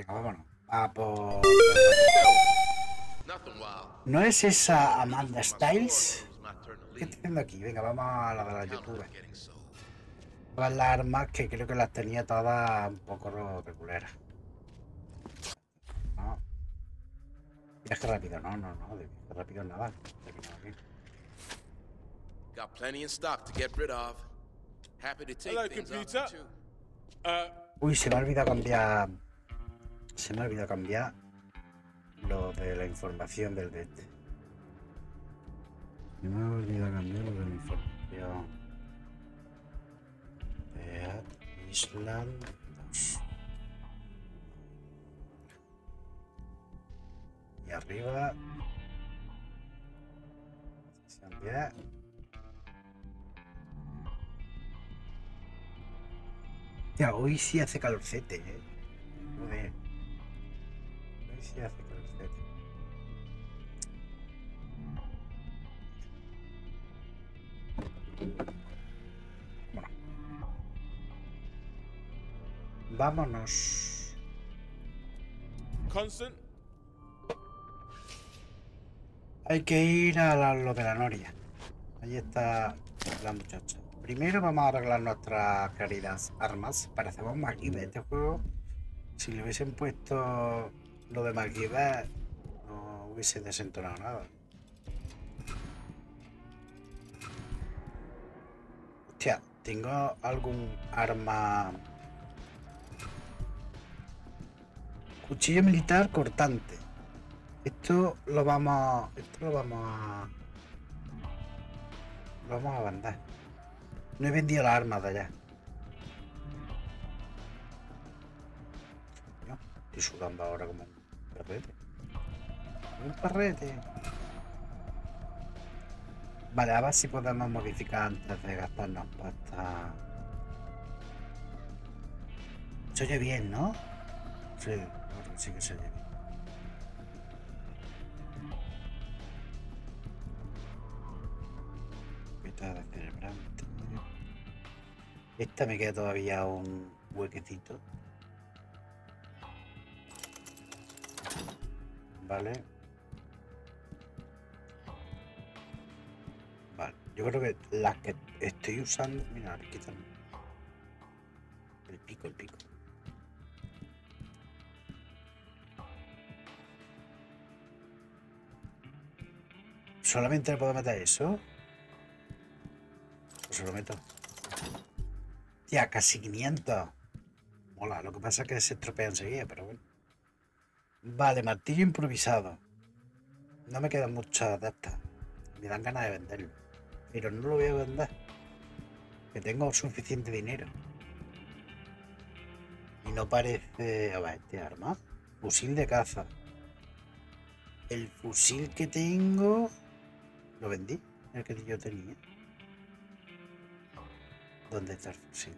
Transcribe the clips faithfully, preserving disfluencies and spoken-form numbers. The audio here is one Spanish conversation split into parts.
Venga, vámonos. A por... ¿No es esa Amanda Styles? ¿Qué estoy haciendo aquí? Venga, vamos a la de la YouTube. Todas las armas que creo que las tenía todas un poco regulares. No. Viaje rápido, no, no, no. De viaje rápido nada. Got plenty in stock to get rid of. Happy to take Hello, things computer. off too. Uh, Uy, se me ha olvidado cambiar. Se me ha olvidado cambiar lo de la información del D E T. Se me ha olvidado cambiar lo de la información. Dead Island dos. Y arriba. Sesión diez. Ya, hoy sí hace calorcete, eh. Joder. Hoy sí hace calorcete. Bueno. Vámonos. Constant. Hay que ir a la, lo de la noria. Ahí está la muchacha. Primero vamos a arreglar nuestras queridas armas. Parecemos MacGyver este juego. Si le hubiesen puesto lo de MacGyver, no hubiese desentonado nada. Hostia, tengo algún arma. Cuchillo militar cortante. Esto lo vamos. Esto lo vamos a. Lo vamos a vender. No he vendido las armas de allá. No, estoy sudando ahora como un perrete. Un perrete. Vale, a ver si podemos modificar antes de gastarnos pasta. Se oye bien, ¿no? Sí, claro, sí que se oye bien. Peta de cerebrante. Esta me queda todavía un huequecito. Vale. Vale. Yo creo que las que estoy usando. Mira, le quitan el pico, el pico. ¿Solamente le puedo meter eso? Pues se lo meto. Ya, casi quinientos. Mola, lo que pasa es que se estropea enseguida, pero bueno. Vale, martillo improvisado. No me quedan muchas de estas. Me dan ganas de venderlo. Pero no lo voy a vender. Que tengo suficiente dinero. Y no parece... A ver, este arma. Fusil de caza. El fusil que tengo... Lo vendí. El que yo tenía. ¿Dónde está el fusil?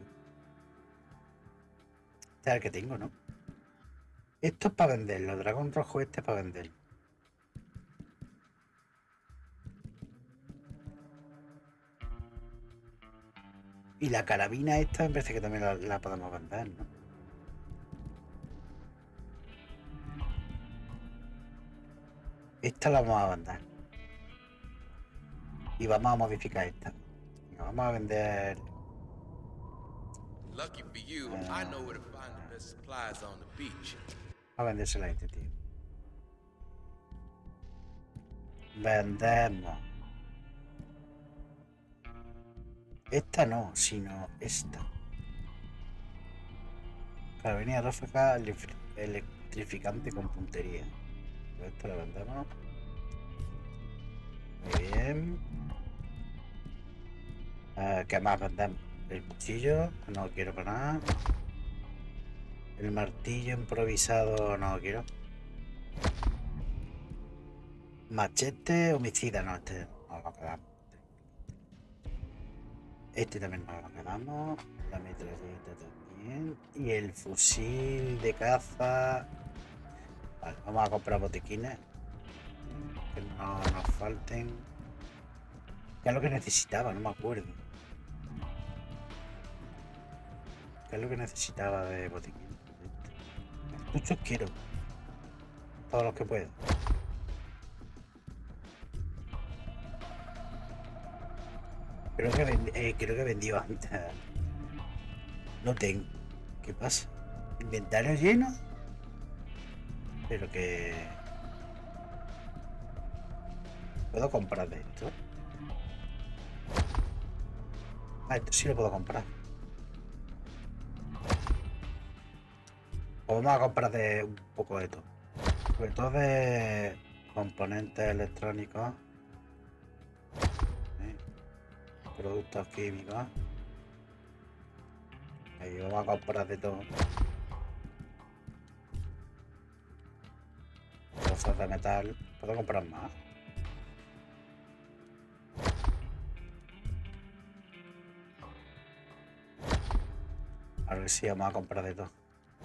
Este es el que tengo, ¿no? Esto es para venderlo. El dragón rojo este es para venderlo. Y la carabina esta me parece que también la, la podemos vender, ¿no? Esta la vamos a vender. Y vamos a modificar esta. Venga, vamos a vender... Lucky for you, Uh, I know where to find the best supplies on the beach. A vendérsela a este tío. Vendemos. Esta no, sino esta. Carabina ráfaga electrificante con puntería. Esto lo vendemos. Muy bien. Uh, ¿Qué más vendemos? El cuchillo, no quiero para nada. El martillo improvisado, no lo quiero. Machete homicida, no, este no lo quedamos. Este también nos lo quedamos. La metralleta también. Y el fusil de caza. Vale, vamos a comprar botiquines. Que no nos falten. ¿Qué es lo que necesitaba? No me acuerdo. ¿Qué es lo que necesitaba de botiquín? Cartuchos quiero. Todos los que puedo. Creo que, vendí, eh, creo que vendió antes. No tengo. ¿Qué pasa? Inventario lleno. Pero que... ¿Puedo comprar de esto? Ah, esto sí lo puedo comprar. O vamos a comprar de un poco de todo. Sobre todo de componentes electrónicos. ¿Eh? Productos químicos. Ahí vamos a comprar de todo. Cosas de metal. ¿Puedo comprar más? A ver si vamos a comprar de todo.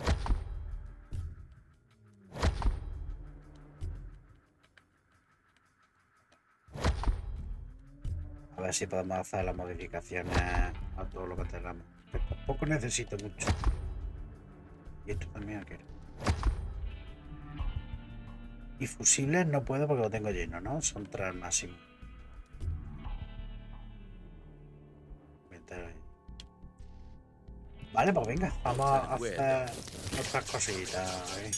A ver si podemos hacer las modificaciones a todo lo que tengamos. Tampoco necesito mucho. Y esto también quiero. Y fusibles no puedo porque lo tengo lleno, ¿no? Son tres al máximo. Vale, pues venga, vamos a hacer otras cositas. ¿Eh?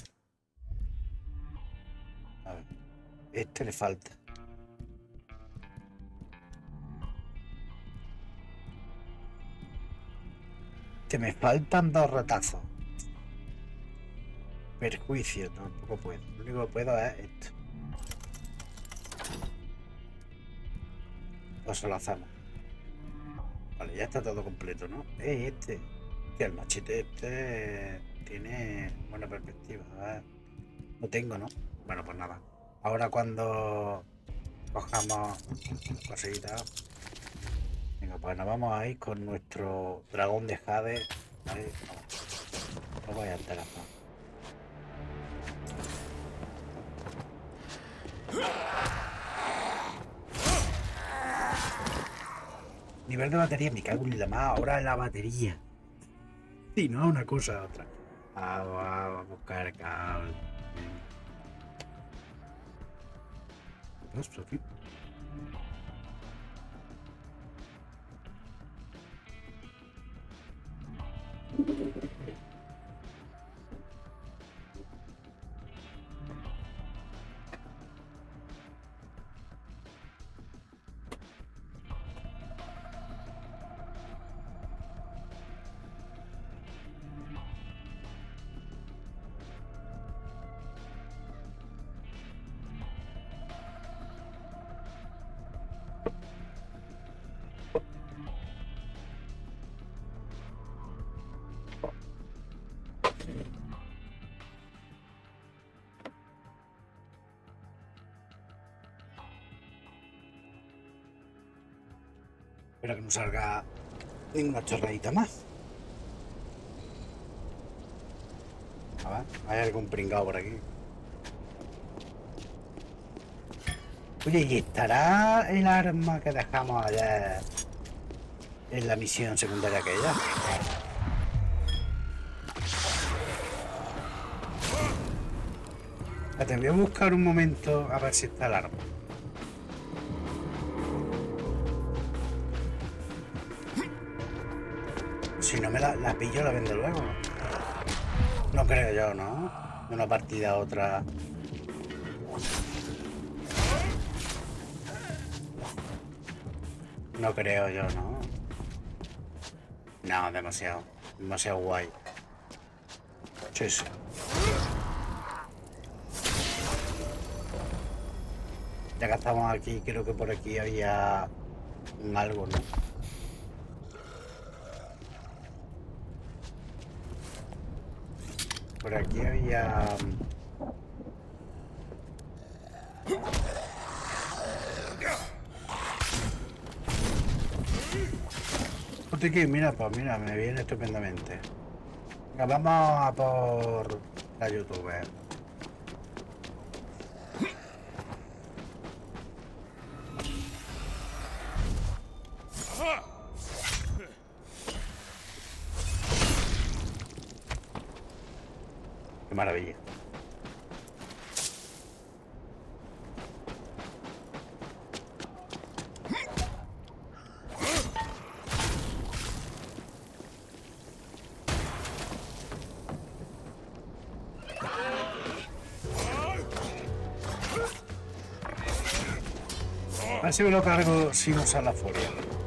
A ver, este le falta. Que me faltan dos retazos. Perjuicio, tampoco puedo. Lo único que puedo es esto. O se lo hacemos. Vale, ya está todo completo, ¿no? Eh, este. Que el machete este tiene buena perspectiva. A ver. No tengo, ¿no? Bueno, pues nada. Ahora cuando cojamos cositas. Venga, pues nos vamos a ir con nuestro dragón de Jade. Ahí, vamos. No voy a enterar más. Nivel de batería, me cago en la más. Ahora en la batería. Sí, no, una cosa a otra. Vamos a buscar cable. ¿Qué pasa aquí? Espero que no salga ninguna chorradita más. A ver, hay algún pringado por aquí. Oye, ¿y estará el arma que dejamos ayer en la misión secundaria aquella? Te voy a buscar un momento a ver si está el arma. Si no me la, la pillo, la vendo luego. No creo yo, ¿no? Una partida a otra. No creo yo, ¿no? No, demasiado. Demasiado guay. Sí, sí. Ya que estamos aquí, creo que por aquí había un algo, ¿no? Por aquí había... Que mira, pues mira, me viene estupendamente. Venga, vamos a por la youtuber. Qué maravilla. A ver si me lo cargo sin usar la furia.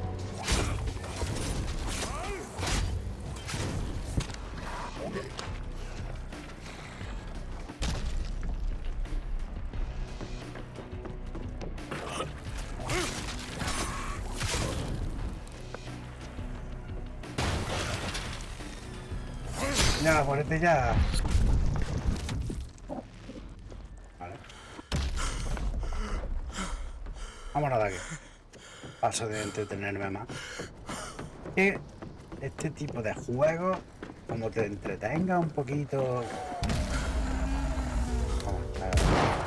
Ya, ponete ya. Vale. Vámonos de aquí. Paso de entretenerme más. Que este tipo de juegos, como te entretenga un poquito. Vamos, a ver.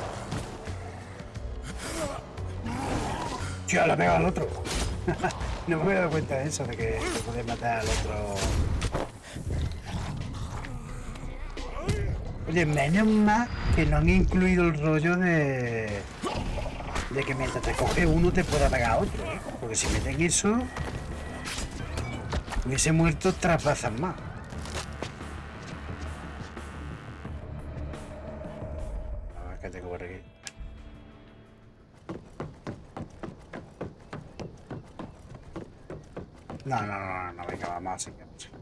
Tío, le ha pegado al otro. No me he dado cuenta de eso, de que se puede matar al otro. Oye, menos mal que no han incluido el rollo de... de que mientras te coge uno te pueda pegar a otro, ¿eh? Porque si meten eso... hubiese muerto tres veces más. A ver qué tengo por aquí. No, no, no, no, no, venga, vamos así.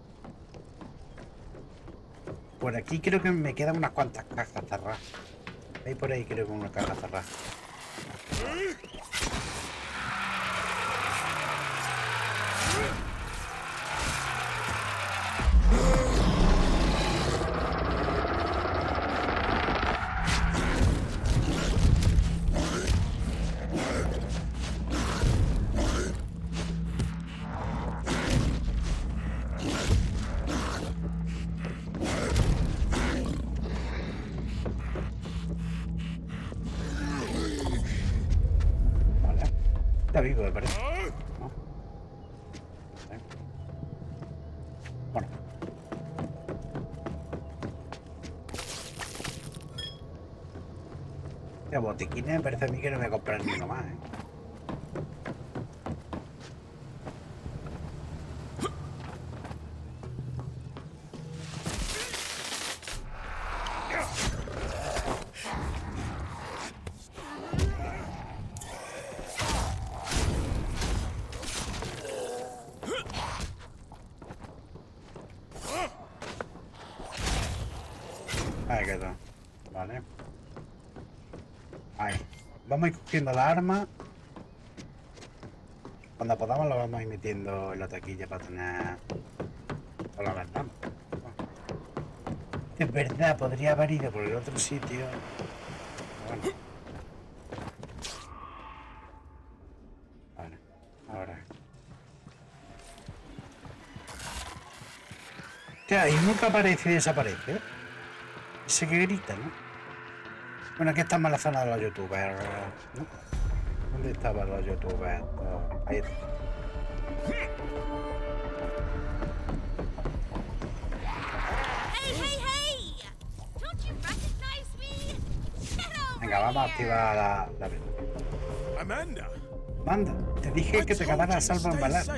Por aquí creo que me quedan unas cuantas cajas cerradas. Ahí por ahí creo que una caja cerrada. Está vivo, me parece. ¿No? ¿Eh? Bueno. Ya, botiquines me parece a mí que no voy a comprar ni uno más, ¿eh? Ahí quedó. Vale. Ahí. Vamos a ir cogiendo la arma. Cuando podamos la vamos a ir metiendo en la taquilla para tener... para la verdad. Es verdad, podría haber ido por el otro sitio. Bueno. Vale. Ahora. Hostia, y nunca aparece y desaparece. Ese que grita, ¿no? Bueno, aquí estamos en la zona de los youtubers, ¿no? ¿Dónde estaban los youtubers? Oh, ahí está. Venga, vamos a activar la... la... Amanda. Amanda, te dije que te quedaras a salvo en Bel Air.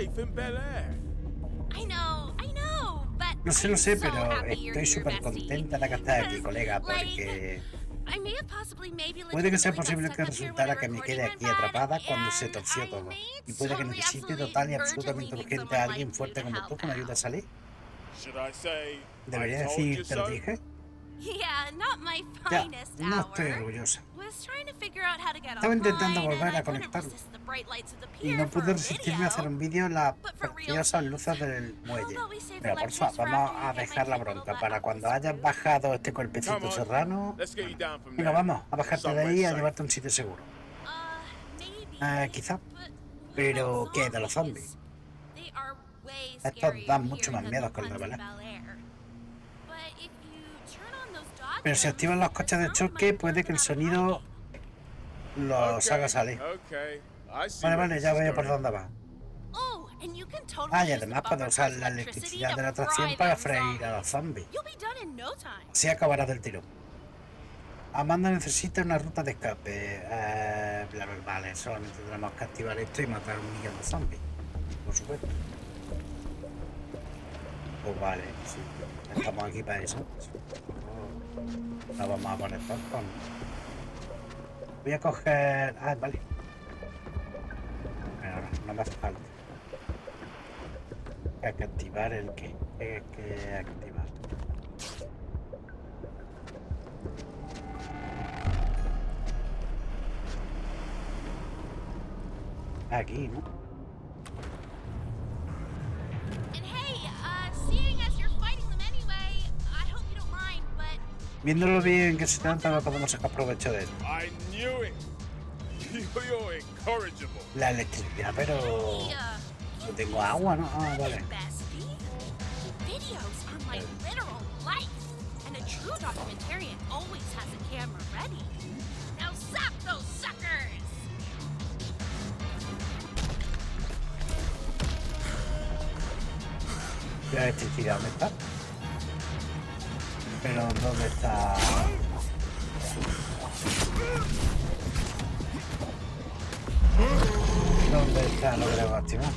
No sé, lo sé, pero estoy súper contenta de que estés aquí, colega, porque... puede que sea posible que resultara que me quede aquí atrapada cuando se torció todo. Y puede que necesite total y absolutamente urgente a alguien fuerte como tú que me ayude a salir. ¿Debería decir te lo dije? Ya, no estoy orgullosa. Estaba intentando volver a conectarlo y no pude resistirme a hacer un vídeo en las preciosas luces del muelle. Pero por favor, vamos a dejar la bronca para cuando hayas bajado este cuerpecito serrano. Bueno, venga, vamos a bajarte de ahí y a llevarte a un sitio seguro. Eh, quizá. Pero, ¿qué? ¿De los zombies? Estos dan mucho más miedo que los de Bel Air. Pero si activan los coches de choque, puede que el sonido los haga salir. Vale, vale, ya veo por dónde va. And you can totally Ah, y use the además puedo buffer usar car's la electricity electricidad to de la fry atracción para them freír a zombies. los zombies. You'll be done in no time. Así acabarás del tiro. Amanda necesita una ruta de escape. Eh, claro, vale, solamente tenemos que activar esto y matar un millón de zombies. Por supuesto. Pues vale, sí. Estamos aquí para eso. No vamos a poner popcorn. Voy a coger... Ah, vale. Bueno, no, no me hace falta. Hay que activar el qué. Hay que activar. Aquí, ¿no? And hey, uh, seeing as you're fighting them anyway, I hope you don't mind, but Viéndolo bien que se trata, no podemos sacar provecho de esto. I knew it. You're incorrigible. La electricidad, pero... yeah, No tengo agua, ¿no? Ah, vale. bestie. Videos are my literal life, and a true documentarian always has a camera ready. Now zap those suckers! La electricidad, ¿dónde está? Pero, ¿dónde está? ¿Dónde está? No creo activar.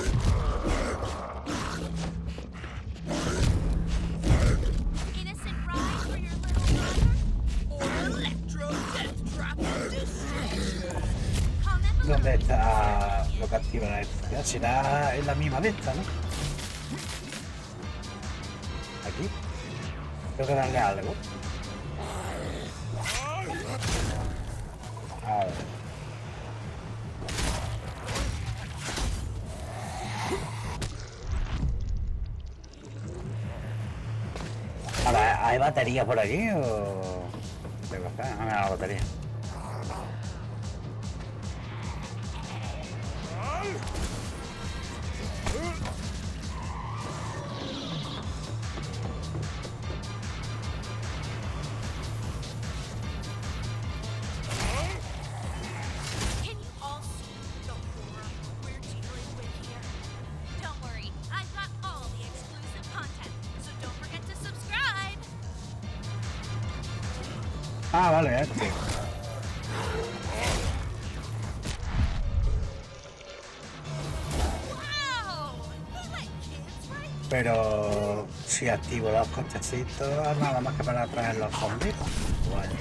Innocent ride for your little brother? Or electro death trap district? Comment below. ¿Dónde está lo que activa la electricidad? Será en la misma de esta, ¿no? Aquí. Tengo que darle algo. A ver. A ver, ¿hay batería por aquí o...? Tengo que hacer, no me da la batería. Can you all see the horror we're dealing with here? Don't worry, I've got all the exclusive content, so don't forget to subscribe. Ah, vale, este. Wow! They let kids ride these? Pero si activo los cochecitos, nada más que para atraer los zombies. Bueno.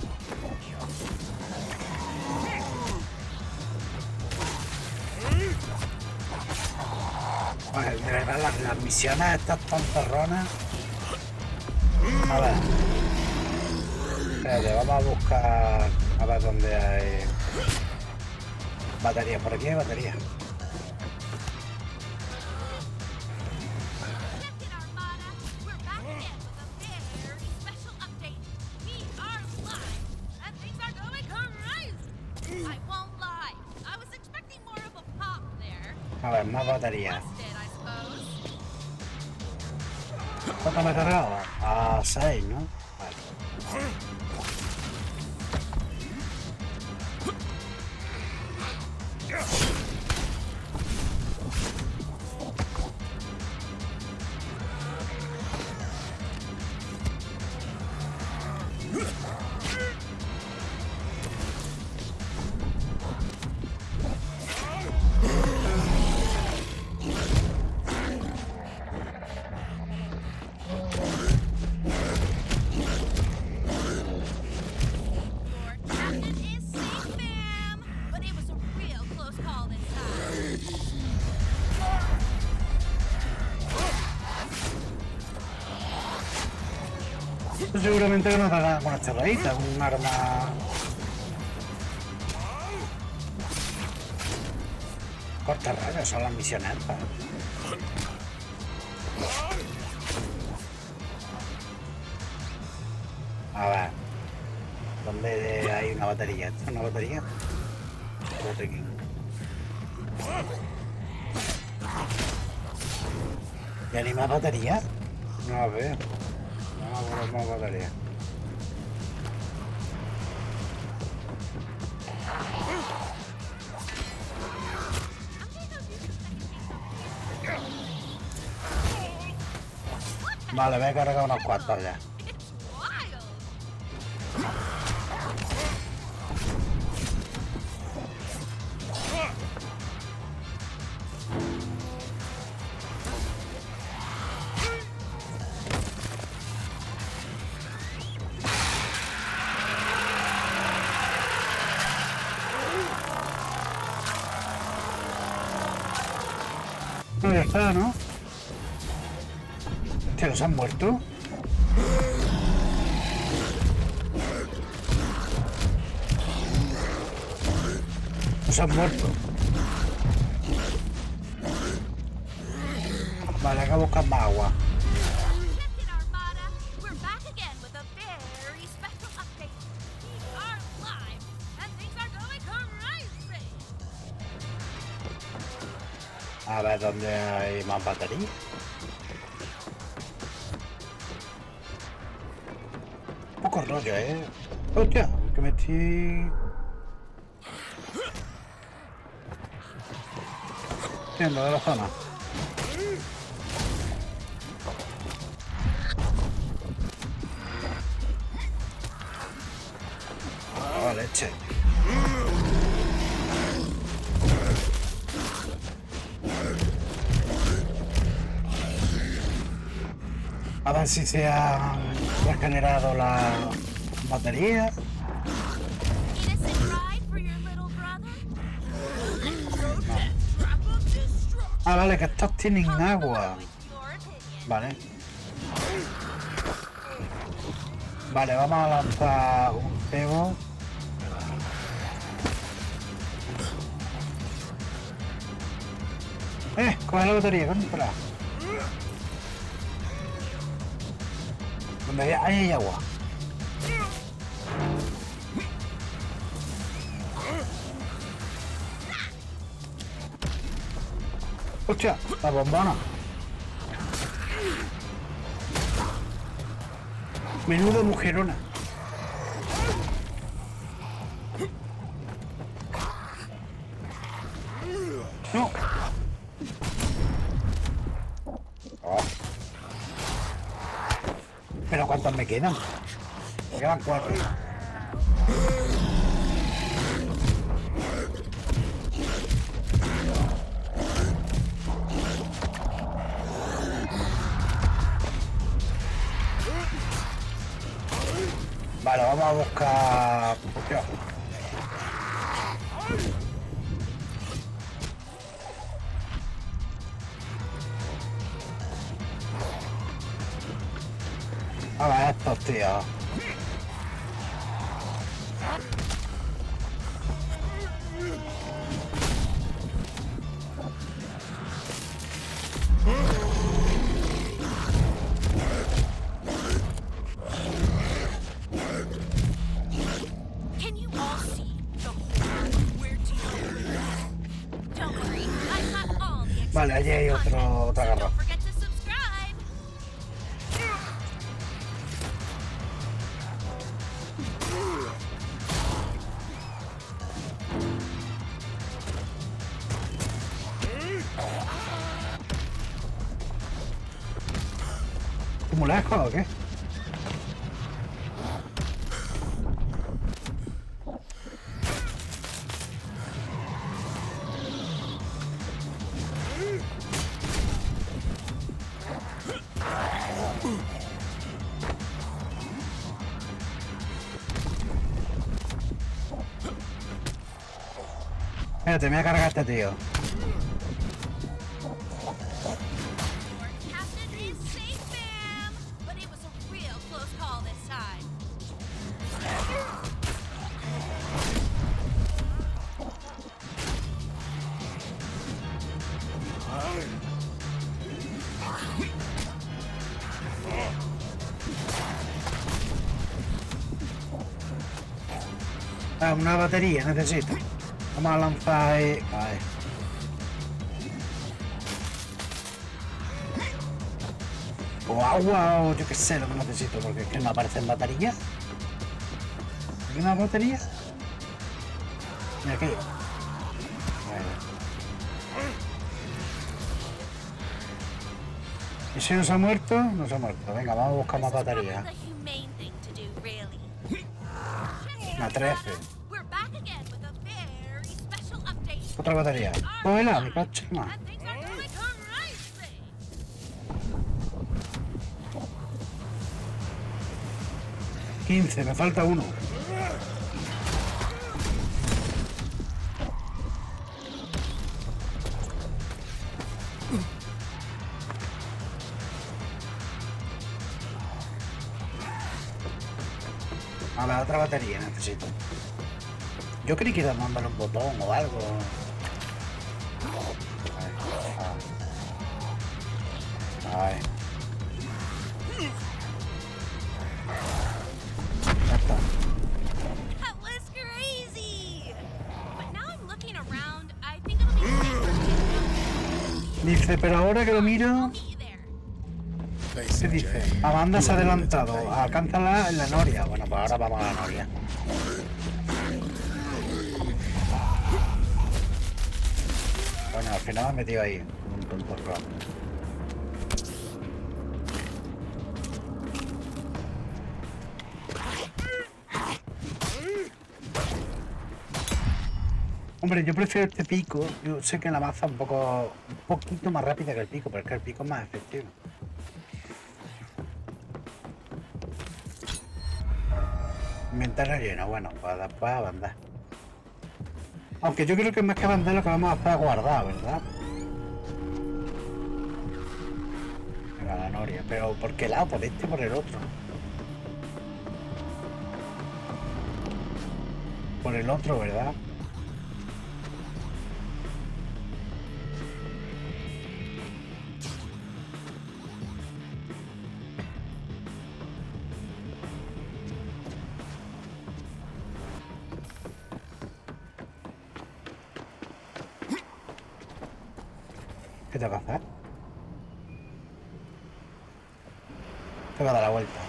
Pues, de verdad, las, las misiones estas tontorronas. A ver. Espérate, vamos a buscar a ver dónde hay baterías. Por aquí hay baterías. Captain Armada, we're back again with a very special update. We are live, and things are going crazy. I won't lie, I was expecting more of a pop there. A ver, más baterías. Busted, I suppose. ¿Cuánto me he cargado? A seis, ¿no? Vale. Your captain is safe, ma'am, but it was a real close call this time. Seguramente que nos dará con esta rayita, un arma. Corta rayas, son las misiones. A ver. ¿Dónde hay una batería? ¿Esta es una batería? Bote aquí. ¿Y hay más batería? No la veo. Vamos a poner más batería. Vale, voy a cargar unos cuantos ya. It's wild. No, ya está, ¿no? Hostia, ¿los han muerto? Los han muerto. Vale, acá buscan más agua. Captain Armada, we're back again with a very special update. We are live, and things are going crazy. A ver dónde hay más batería. Un poco rollo, ¿eh? Hostia, que me estoy... Yendo de la zona. Oh, leche. A ver si se han regenerado la batería. Innocent ride for your little brother? Trap of destruction. Ah, vale, que estos tienen agua. With your opinion. Vale. Vale, vamos a lanzar un cebo. Eh, coge la batería, compra. Donde hay, ahí hay agua. Hostia, la bombona. Menudo mujerona. No. Oh. Pero ¿cuántos me quedan? Me quedan cuatro. Vale, vamos a buscar... Hostia. A ver estos tíos. Can you all see the horror we're dealing with? Don't worry, I've got all the Vale, allí hay exclusive otro, content, otra so garra. don't forget to subscribe. ¿Muy lejos o qué? Espérate, me voy a cargar a este tío. Your captain is safe, ma'am. But it was a real close call this time. Ah, una batería necesito. Vamos a lanzar ahí. Ahí. O agua o yo qué sé lo que necesito, porque es que no aparecen baterías. ¿Hay una batería? Mira aquí. Bueno. ¿Y si no se ha muerto? No se ha muerto. Venga, vamos a buscar más This is probably baterías. the humane thing to do, really. Una trece. We're back again with a very special update. Otra batería. Cógela, mi coche, más. And things are going crazy. quince, me falta uno. A la otra batería necesito. Yo creí que iba a mandar un botón o algo. Ay, ay. Ya está. That was crazy. But now I'm looking around. I think it'll be safe. Dice, pero ahora que lo miro, I'll meet you there. Face ¿qué it, dice? Jay. Amanda se ha adelantado. Alcánzala en la noria. Bueno, pues ahora vamos a la noria. Bueno, al final me he metido ahí. Un tonto raro. Hombre, yo prefiero este pico. Yo sé que la maza es un poco, un poquito más rápida que el pico, pero es que el pico es más efectivo. Inventario lleno, bueno, pues después a bandar. Aunque yo creo que más que bandar lo que vamos a hacer es guardar, ¿verdad? Venga, la noria. Pero ¿por qué lado? ¿Por este o por el otro? Por el otro, ¿verdad? ¿Qué te va a hacer? Te va a dar la vuelta.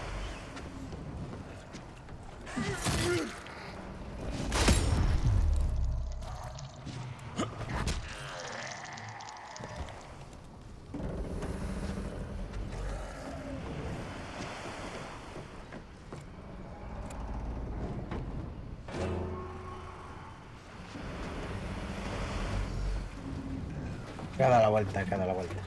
Que ha dado la vuelta, que ha dado la vuelta.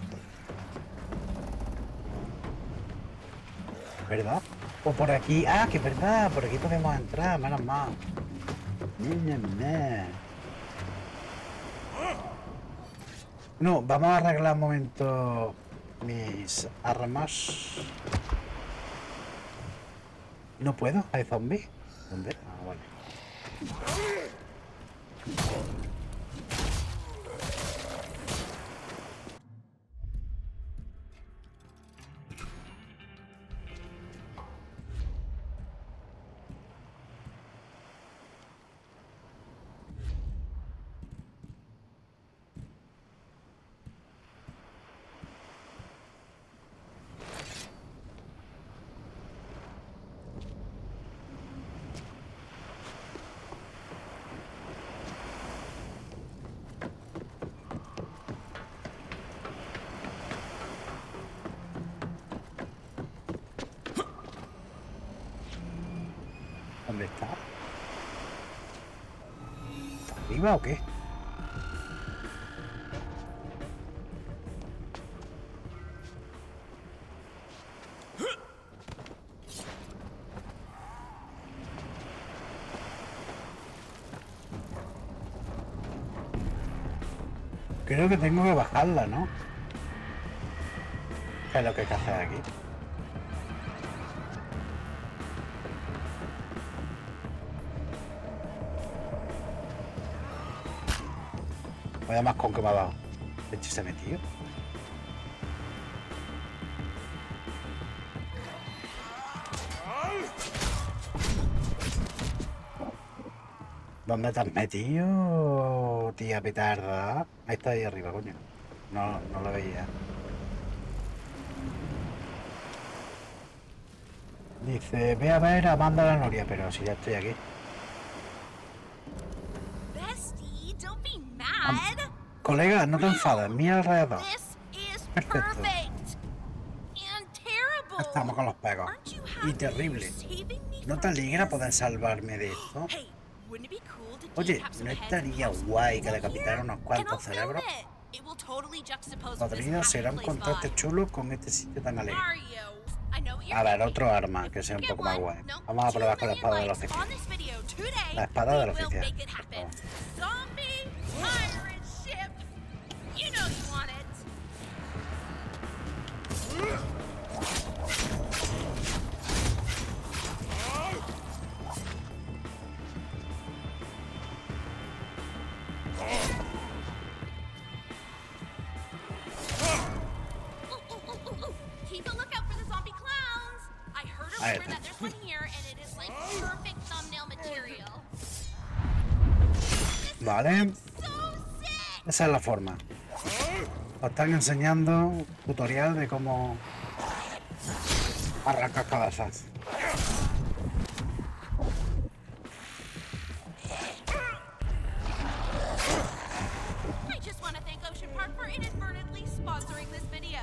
¿Verdad? O por aquí. Ah, que es verdad, por aquí podemos entrar, menos mal. Ña, ña, ña. No, vamos a arreglar un momento mis armas. No puedo, hay zombies. ¿Dónde? Ah, vale. ¿Dónde está? ¿Está arriba o qué? Creo que tengo que bajarla, ¿no? ¿Qué es lo que hay que hacer aquí? Vaya más con que me ha dado. ¿Qué se ha metido? ¿Dónde te has metido, tía petarda? Ahí está ahí arriba, coño. No, no lo veía. Dice, ve a ver a Amanda la Noria, pero si ya estoy aquí. Bestie, don't be mad. Colega, no te enfades, mira alrededor. This is Perfecto. perfect. Estamos con los pegos. Aren't you Y happy terrible. you're saving me ¿No from te alegra this? poder salvarme de esto? Hey, wouldn't it be cool to Oye, decap some ¿no heads estaría and have some guay que people decapitaran here? unos And cuantos I'll film cerebros? it. It will totally juxtapose with this Podría ser happy un place contraste vibe. chulo con este sitio tan alegre. Mario, I know what you're A ver, thinking. otro arma If que we sea un get poco más one, guay. no, Vamos a two probar con la million espada del likes oficial. on this video today, La espada we del will oficial. make it happen. Zombie pirate ship. You know you want it. Ooh, ooh, ooh, ooh, ooh. Keep a lookout for the zombie clowns. I heard a Ahí rumor está. that there's one here, and it is like perfect thumbnail material. Vale, So sick. esa es la forma. Os están enseñando un tutorial de cómo arrancar cabezas. I just want to thank Ocean Park for inadvertently sponsoring this video.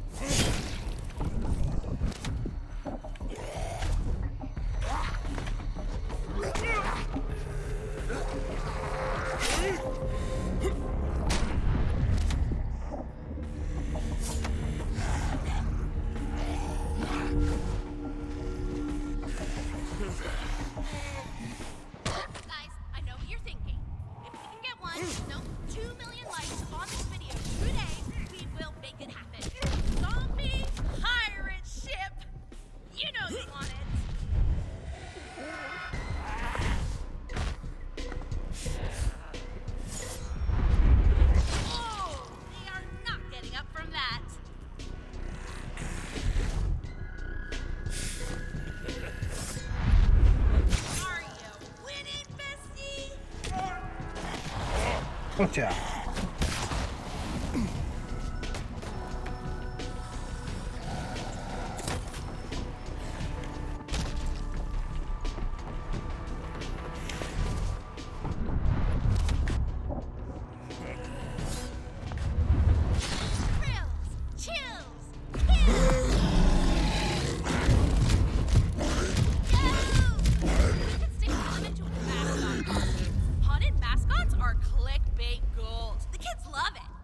Guys, I know what you're thinking. If we can get one, no, two million likes on this video today, we will make it happen. Zombie pirate ship. You know you want it. Oh, they are not getting up from that. Mario, winning, bestie. Hostia. Thrills, chills, kills. Go! We could stick one of them into a mascot costume. Haunted mascots are clickbait gold. The kids love it.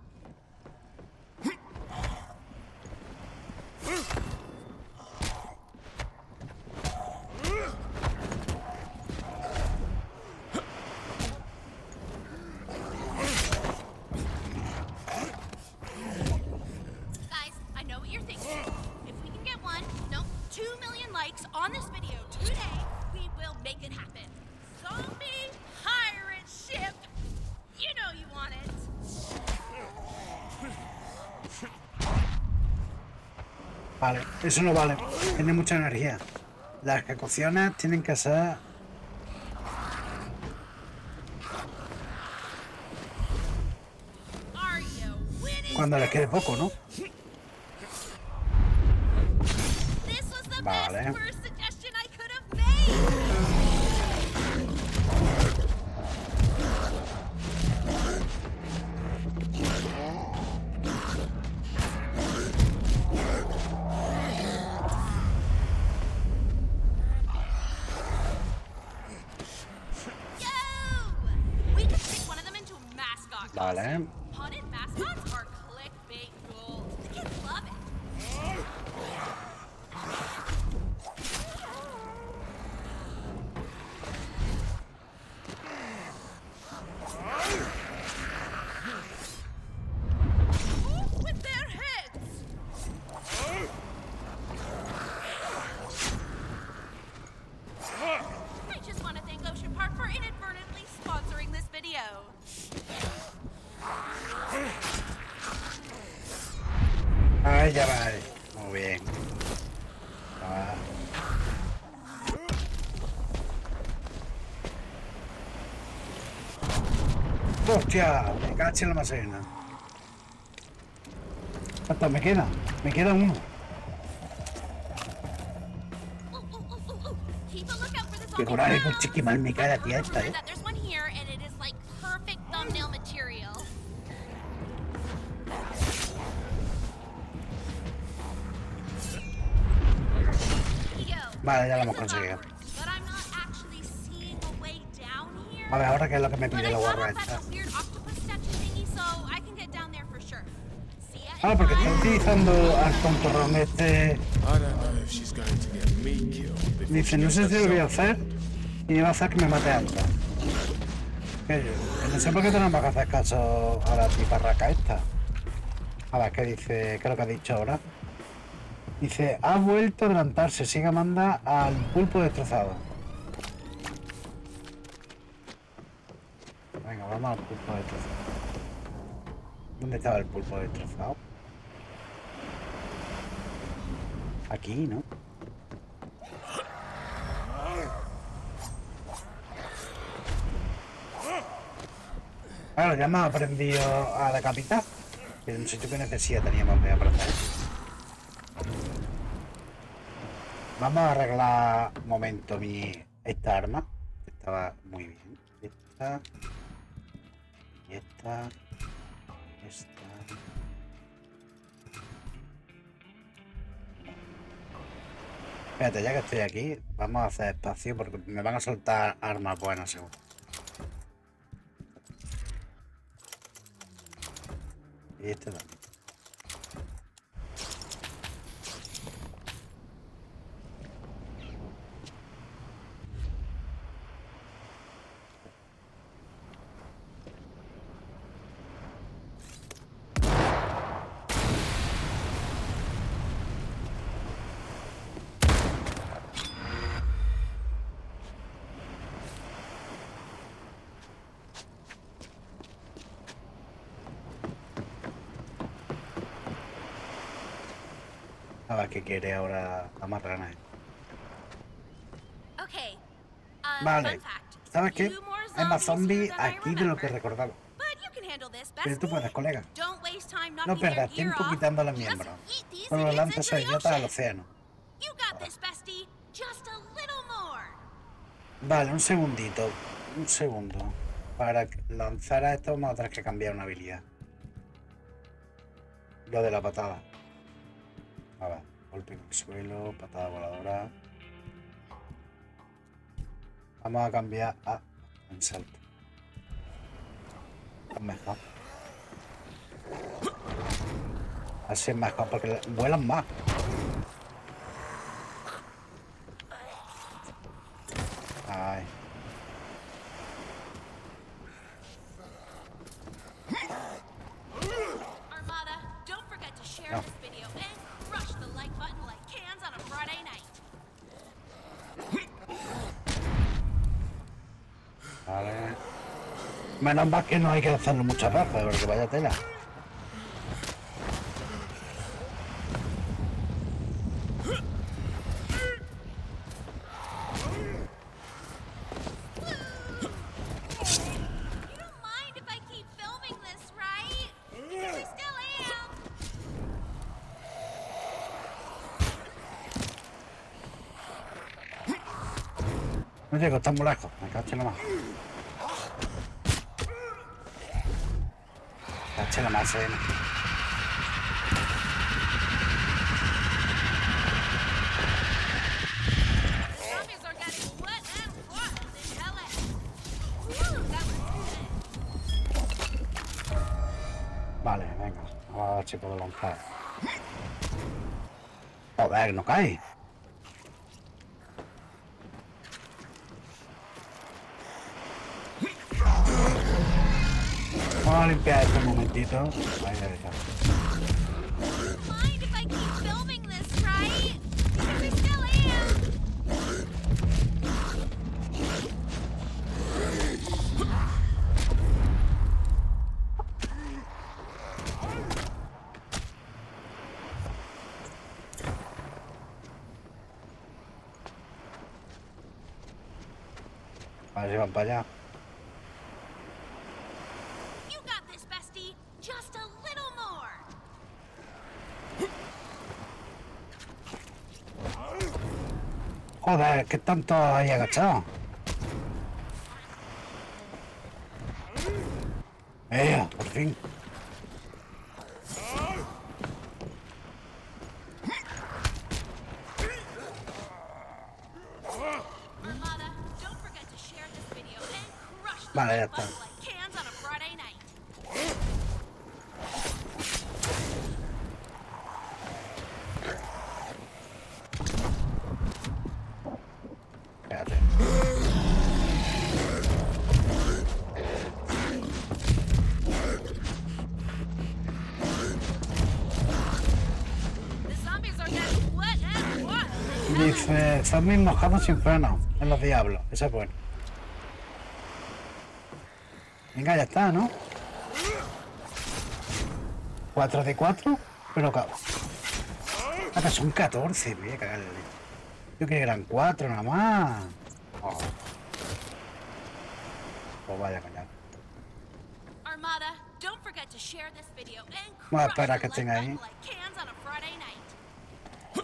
Guys, I know what you're thinking. If we can get one, no, two million likes on this video today, we will make it happen. Zombie pirate ship. You know you want it. Vale, eso no vale. Tiene mucha energía. Las ejecuciones tienen que ser... Are you winning? cuando les quede poco, ¿no? This was the Vale. best first suggestion I could have made. Yo! We could stick one of them into a mascot Vale. costume. Haunted mascots are clickbait gold. The kids love it. Who with their heads? I just want to thank Ocean Park for inadvertently sponsoring this video. Ahí ya va. Muy bien. Ah. ¡Hostia! Me caché en la macena. Hasta me queda. Me queda uno. Ooh, ooh, ooh, ooh, ooh. Keep a lookout for the Qué zombie coraje con clowns. chiquimal me cae la I tía heard esta, rumor ¿eh? that there's one here, and it is like perfect thumbnail material. Vale, ya lo hemos conseguido. But I'm not actually seeing a way down here. Vale, ahora qué es lo que me But pide I la got guarra up at esta. the weird octopus statue thingy, so I can get down there for sure. See ya Ah, in porque está five. utilizando al tontorrón este. I don't know if she's going to get me killed before Dice, she no gets sé si lo voy a herself. hacer y me va a hacer que me mate antes. Que yo, que no sé por qué tenemos que hacer caso a la tiparraca esta. A ver, ¿qué dice? ¿Qué es lo que ha dicho ahora? Dice, ha vuelto a adelantarse, sigue manda al pulpo destrozado. Venga, vamos al pulpo destrozado. ¿Dónde estaba el pulpo destrozado? Aquí, ¿no? Claro, ya hemos aprendido a decapitar. Que es un sitio que necesidad teníamos que aprender. Vamos a arreglar un momento mi esta arma. Que estaba muy bien. Esta. Y esta. Esta. Espérate, ya que estoy aquí, vamos a hacer espacio porque me van a soltar armas buenas seguro. Y este también. A ver qué quiere ahora la marrana. Okay. Uh, Vale. fun fact. ¿Sabes qué? Few more Hay más zombies zombies here than I aquí de lo que remember. recordaba. But you can handle this, Pero tú bestie. puedes, colega. Don't waste time No knocking their perdas gear tiempo off. quitándole Just miembros. eat these Solo idiots lanza into esos the idiotas al ocean. océano. You got this, bestie. Just a little more. Vale, un segundito. Un segundo. Para lanzar a esto vamos a tener que cambiar una habilidad. Lo de la patada. A ver, golpe en el suelo, patada voladora. Vamos a cambiar a un salto. Es mejor. Así es mejor porque vuelan más. Ay. Armada, don't forget to share No. this video and crush the like button like cans on a Friday night. Vale. Menos mal que no hay que hacerlo muchas veces, porque vaya tela. You don't mind if I keep filming this, right? Because I still am. No llego, está muy lejos. Me caché la más. Caché la más, eh. Zombies are getting wet and wild in L A. Whew, that was good. Vale, venga. Vamos a ver si puedo lanzar. Joder, no cae. Vamos a limpiar esto un momentito. Ahí, ahí está. You don't mind if I keep filming this, right? Because I still am. A ver si van para allá. You got this, bestie. Just a little more. Joder, que están todos ahí agachados. ¡Eh! Por fin. Vale, ya está. Like cans on a Friday night. Espérate. The zombies are getting wet and wild. Dice, zombies mojados sin freno. En los diablos. Esa es buena. Venga, ya está, ¿no? cuatro de cuatro, pero ca- ah, que son catorce, me voy a cagar. Yo creía que eran cuatro nada más. Oh. Pues vaya coño. Armada, don't forget to share this video and Voy a crush esperar the que like estén ahí. button like cans on a Friday night.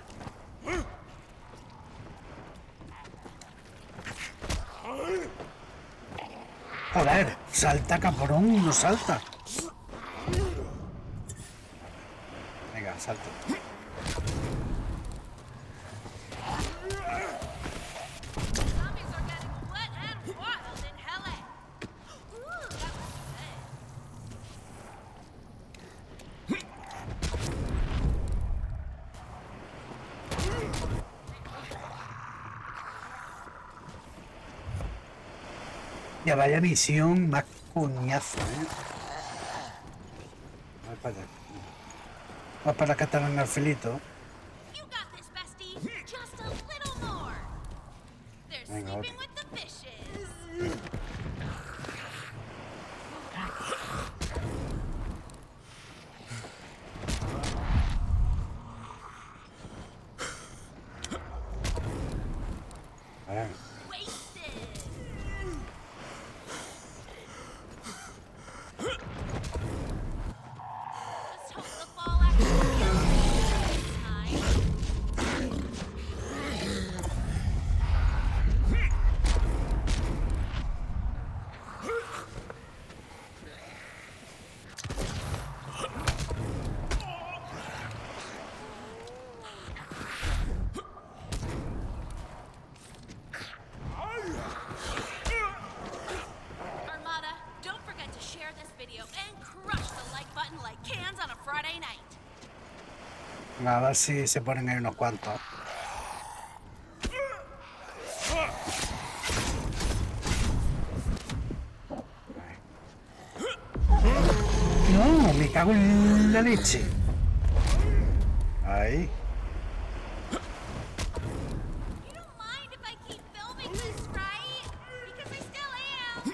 Joder, salta cabrón, no salta. Venga, salta. Zombies are getting wet and wild in L A. Ooh, that was good. Ya vaya misión más coñazo, ¿eh? Voy para allá. Voy para acá también al filito. You got this, bestie. Just a little more. They're Venga, sleeping ok. with the fishes. Venga. Wasted. Let's hope the fall actually gets this time. Armada, don't forget to share this video and crush the like button like cans on a Friday night. A ver si se ponen ahí unos cuantos. No, me cago en la leche. Ahí. You don't mind if I keep filming this, right? Because I still am.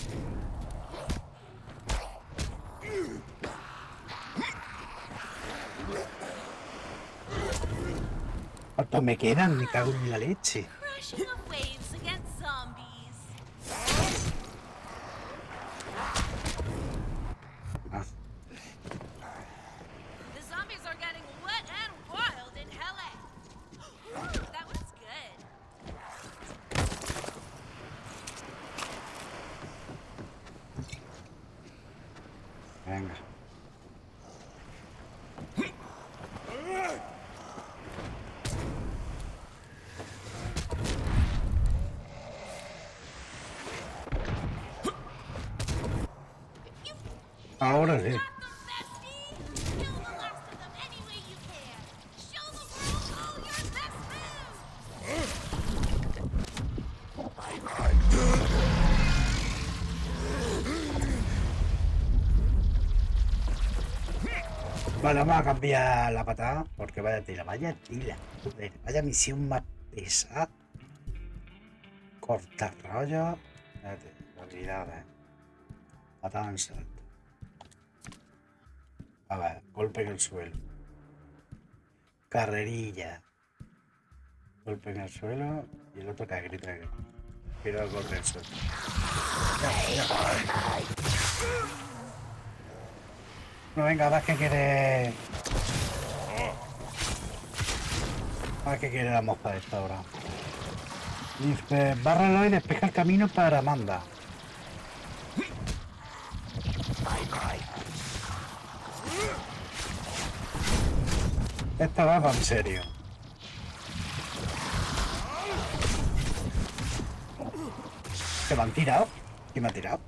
¿Cuántos me quedan? Me cago en la leche. Crushing the waves against zombies. Ah, The zombies are getting wet and wild in L A. Ooh, that was good. venga. Ahora sí. Got them, bestie. Kill the last of them any way you can. Show the world all your best moves. Vale, vamos a cambiar la patada porque vaya tira, vaya tira. Joder, vaya misión más pesada. Cortar rollo. Espérate, habilidades. Patada en salto. A ver, golpe en el suelo. Carrerilla. Golpe en el suelo y el otro que grita que quiero el golpe en el suelo. Ya, ya. No, venga, vas que quiere. Vas que quiere la mosca de esta hora. Dice, bárralo y despeja el camino para Amanda. Esta va en serio. Se me han tirado. ¿Quién me ha tirado?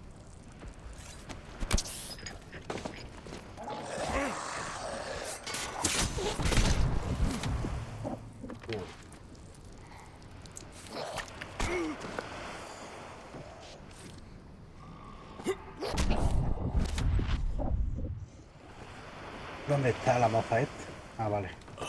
¿Dónde está la moza esta? Ah, vale.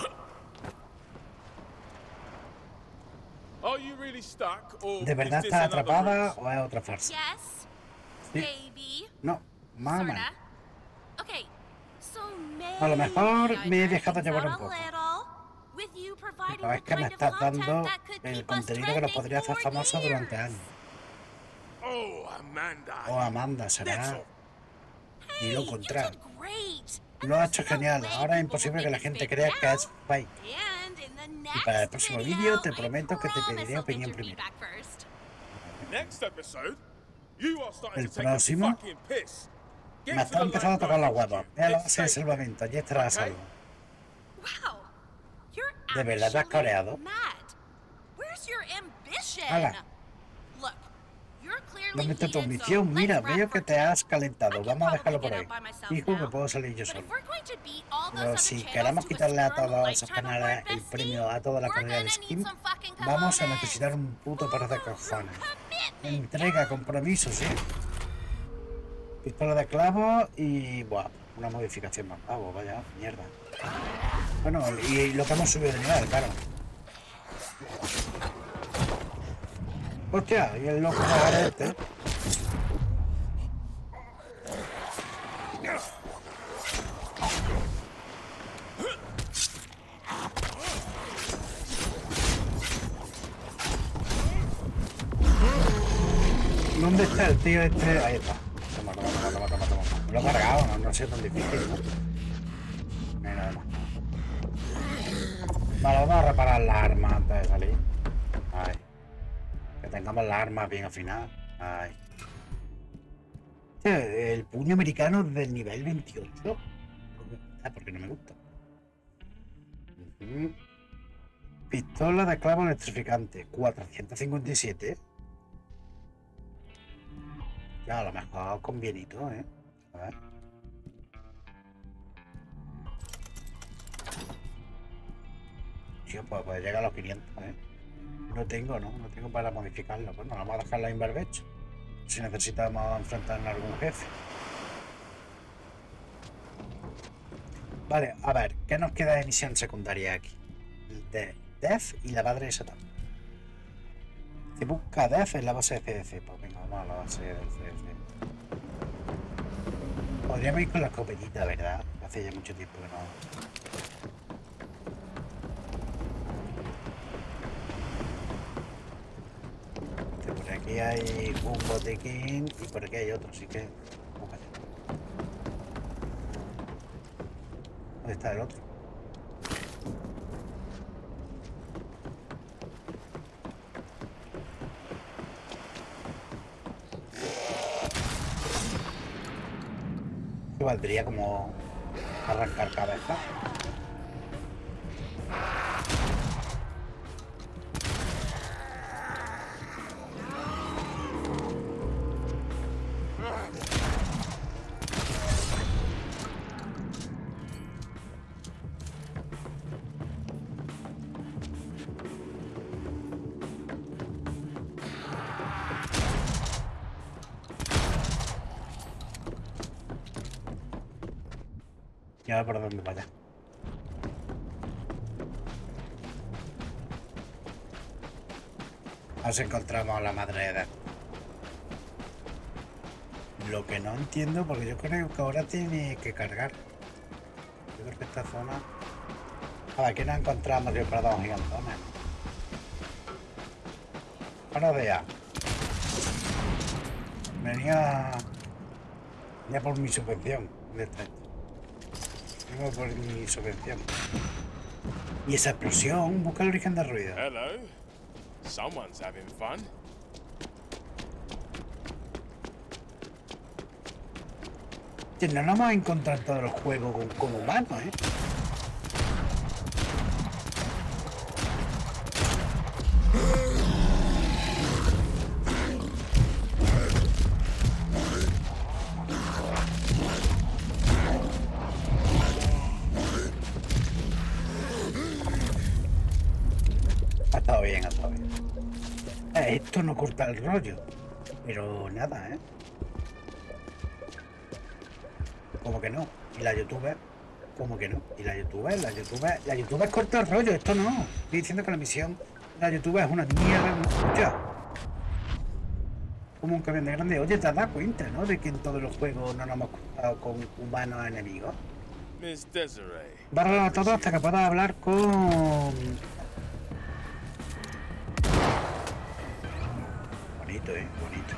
Are you really stuck, or ¿De verdad is this está another atrapada ruse? o es otra farsa? Yes, Sí. maybe, No, mamá. sorta. Okay, so A lo mejor maybe I me he drive dejado things llevar out un a poco. little, with you providing Pero es the que me kind of estás content dando that could el keep us contenido que nos trending podría hacer for famosos durante years. años. Oh, Amanda. Oh, Amanda, That's será. all. Y Hey, lo you contrario. did great. Lo ha hecho genial. Ahora es imposible que la gente crea que es fake. Y para el próximo vídeo te prometo que te pediré opinión primero. Next episode, you are starting El to take a próximo fucking piss. Get me to está the empezando a tocar los lifeboat huevos. H Q. Ve a la It's base de safe. salvamento, allí estará a Ok. salvo. Wow, you're ¿De verdad te has actually cabreado? mad. Where's your ambition? Hala. Look, you're clearly ¿Dónde está tu heated, so ambición? let's Mira, wrap veo que for te today. has I calentado. can Vamos a dejarlo probably por get ahí. out by myself Fijo que now. puedo salir yo But solo. if we're going to beat all those Pero other si channels queremos to a quitarle a Sperm todos Lifetime esos Award canales el bestie, premio a toda la we're carrera de gonna need skin, some fucking vamos a cojones. necesitar un puto par de Follow cojones. through commitment, Entrega, yeah. compromiso, sí. Pistola de clavo y... Buah, una modificación más. Ah, pues vaya, mierda. Bueno, y lo que hemos subido de nivel, claro. Hostia, y el loco de este. ¿Dónde está el tío este? Ahí está. Toma, toma, toma, toma, toma, toma. Me lo he cargado, no, no ha sido tan difícil, ¿no? No hay nada más. Vale, vamos a reparar las armas antes de salir. Ay. Que tengamos las armas bien afinadas. Ay. Este, el puño americano del nivel veintiocho. Ah, porque no me gusta. Uh-huh. Pistola de clavo electrificante. cuatrocientos cincuenta y siete. Ya, a lo mejor con bienito, ¿eh? A ver. Sí, pues puede llegar a los quinientos, ¿eh? No tengo, ¿no? No tengo para modificarlo. Bueno, vamos a dejar la Invervech. Si necesitamos enfrentarnos a algún jefe. Vale, a ver, ¿qué nos queda de misión secundaria aquí? De Death y la madre de Satán. Se busca Death en la base de C D C. Pues venga, vamos a la base del C D C. Podríamos ir con la escopetita, ¿verdad? Hace ya mucho tiempo que no. Por aquí hay un botequín y por aquí hay otro, así que vamos allá. ¿Dónde está el otro? Que valdría como arrancar cabeza. Y ahora por dónde vaya. Nos encontramos a la madre de edad. Lo que no entiendo, porque yo creo que ahora tiene que cargar. Yo creo que esta zona... A ver, aquí nos encontramos yo para dos gigantones. Buenos días. Venía... Venía por mi subvención. ¿Dónde está esto? Vengo por mi subvención. Y esa explosión, busca el origen del ruido. Hello. Someone's having fun. Que no nos vamos a encontrar todo el juego con, con humanos, ¿eh? Ha estado bien, ha estado bien. Eh, esto no corta el rollo. Pero nada, ¿eh? Como que no. Y la youtuber, como que no. Y la youtuber, la youtuber, la youtuber corta el rollo. Esto no. Estoy diciendo que la misión de la youtuber es una mierda. Escucha. Como un camión de grande. Oye, te has dado cuenta, ¿no? De que en todos los juegos no nos hemos cruzado con humanos enemigos. Miss Desiree. Bárralo todo hasta que puedas hablar con... Bonito, ¿eh? Bonito.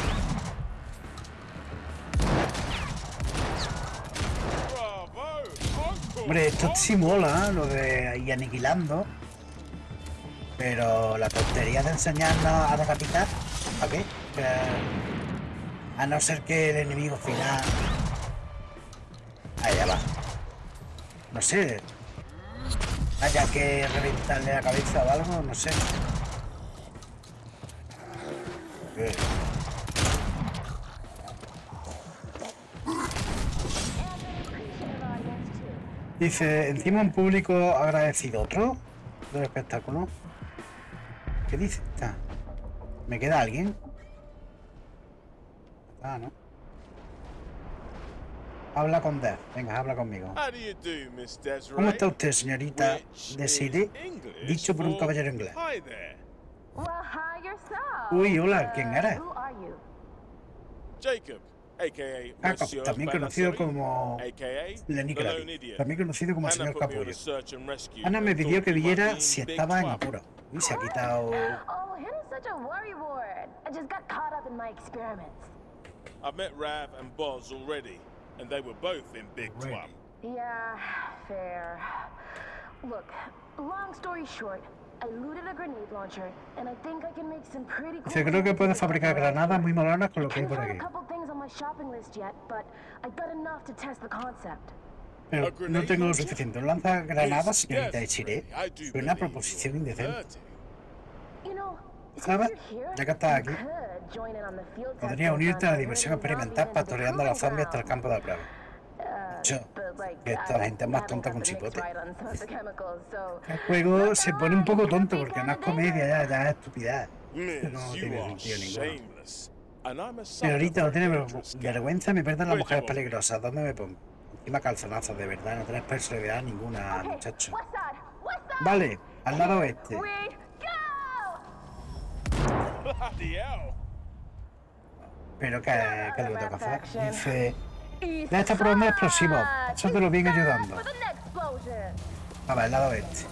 Bravo! Uncle! Hombre, esto sí mola, ¿eh? Lo de ir aniquilando. Pero la tontería de enseñarnos a decapitar, ¿a qué? Que... A no ser que el enemigo final... Allá va. No sé. Haya que reventarle la cabeza o algo, no sé. Eh. Dice, encima un público agradecido. ¿Otro? Del espectáculo. ¿Qué dice? Está. ¿Me queda alguien? Ah, ¿no? Habla con Dev. Venga, habla conmigo. How do you do, Miss Desiree? ¿Cómo está usted, señorita Which Desiree? is English Dicho por un for caballero inglés. Hi there. Well, hi yourself. Uy, hola, ¿quién Uh, eres? Who are you? Jacob, aka Jacob, Monsieur también conocido Banasari, como aka Lenny the Lone Kravitz, Idiot. también conocido como el Hannah señor put me on a Capullo. search and rescue Ana me and pidió thought que you might viera be in si big estaba en trouble. apuro. Uy, se ha quitado... Oh, Hannah's such a worrywart. I just got caught up in my experiments. I've met Rav and Boz already, and they were both in big Already. trouble. Yeah, fair. Look, long story short, I looted a grenade launcher, and I think I can make some pretty cool... Dice, creo que puedes fabricar granadas muy molonas con lo que hay Can't por find aquí. a couple things on my shopping list yet, but I got enough to test the concept. Pero no tengo lo suficiente. Un lanzagranadas, señorita Desiree. I do Fue una believe proposición you're indecente. flirting. You know, ¿Sabes? since you're here, Ya que estás you aquí, could join in on the field podría testing unirte a la on diversión Meridian experimental Mountain and pastoreando a los the zombies hasta el campo de prueba. Uh, Yo, but, like, que esta I gente es más haven't tonta got que un the mix chipote. right on some of the chemicals, so- El juego se pone un poco tonto porque no es comedia, ya, ya es estupidez. Miss, No you tiene are sentido ninguno. shameless. And I'm a sucker Señorita, no for tiene dangerous ver- cat. vergüenza, me pierden las Pues mujeres yo- peligrosas. ¿Dónde me pongo? Encima calzonazos, de verdad, no tenés personalidad ninguna, Okay, muchacho. west side, west side. Vale, al lado oeste. We go! Bloody hell. Pero ¿qué, qué es lo que tengo que hacer? Dice, East ya está probando side. explosivos. Eso te lo viene East side ayudando. for the next explosion. A ver, al lado oeste.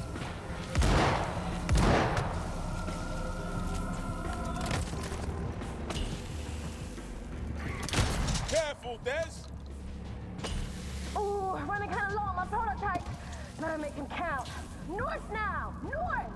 Careful, Des. Ooh, running kind of low on my prototype. Better make him count. North now, north.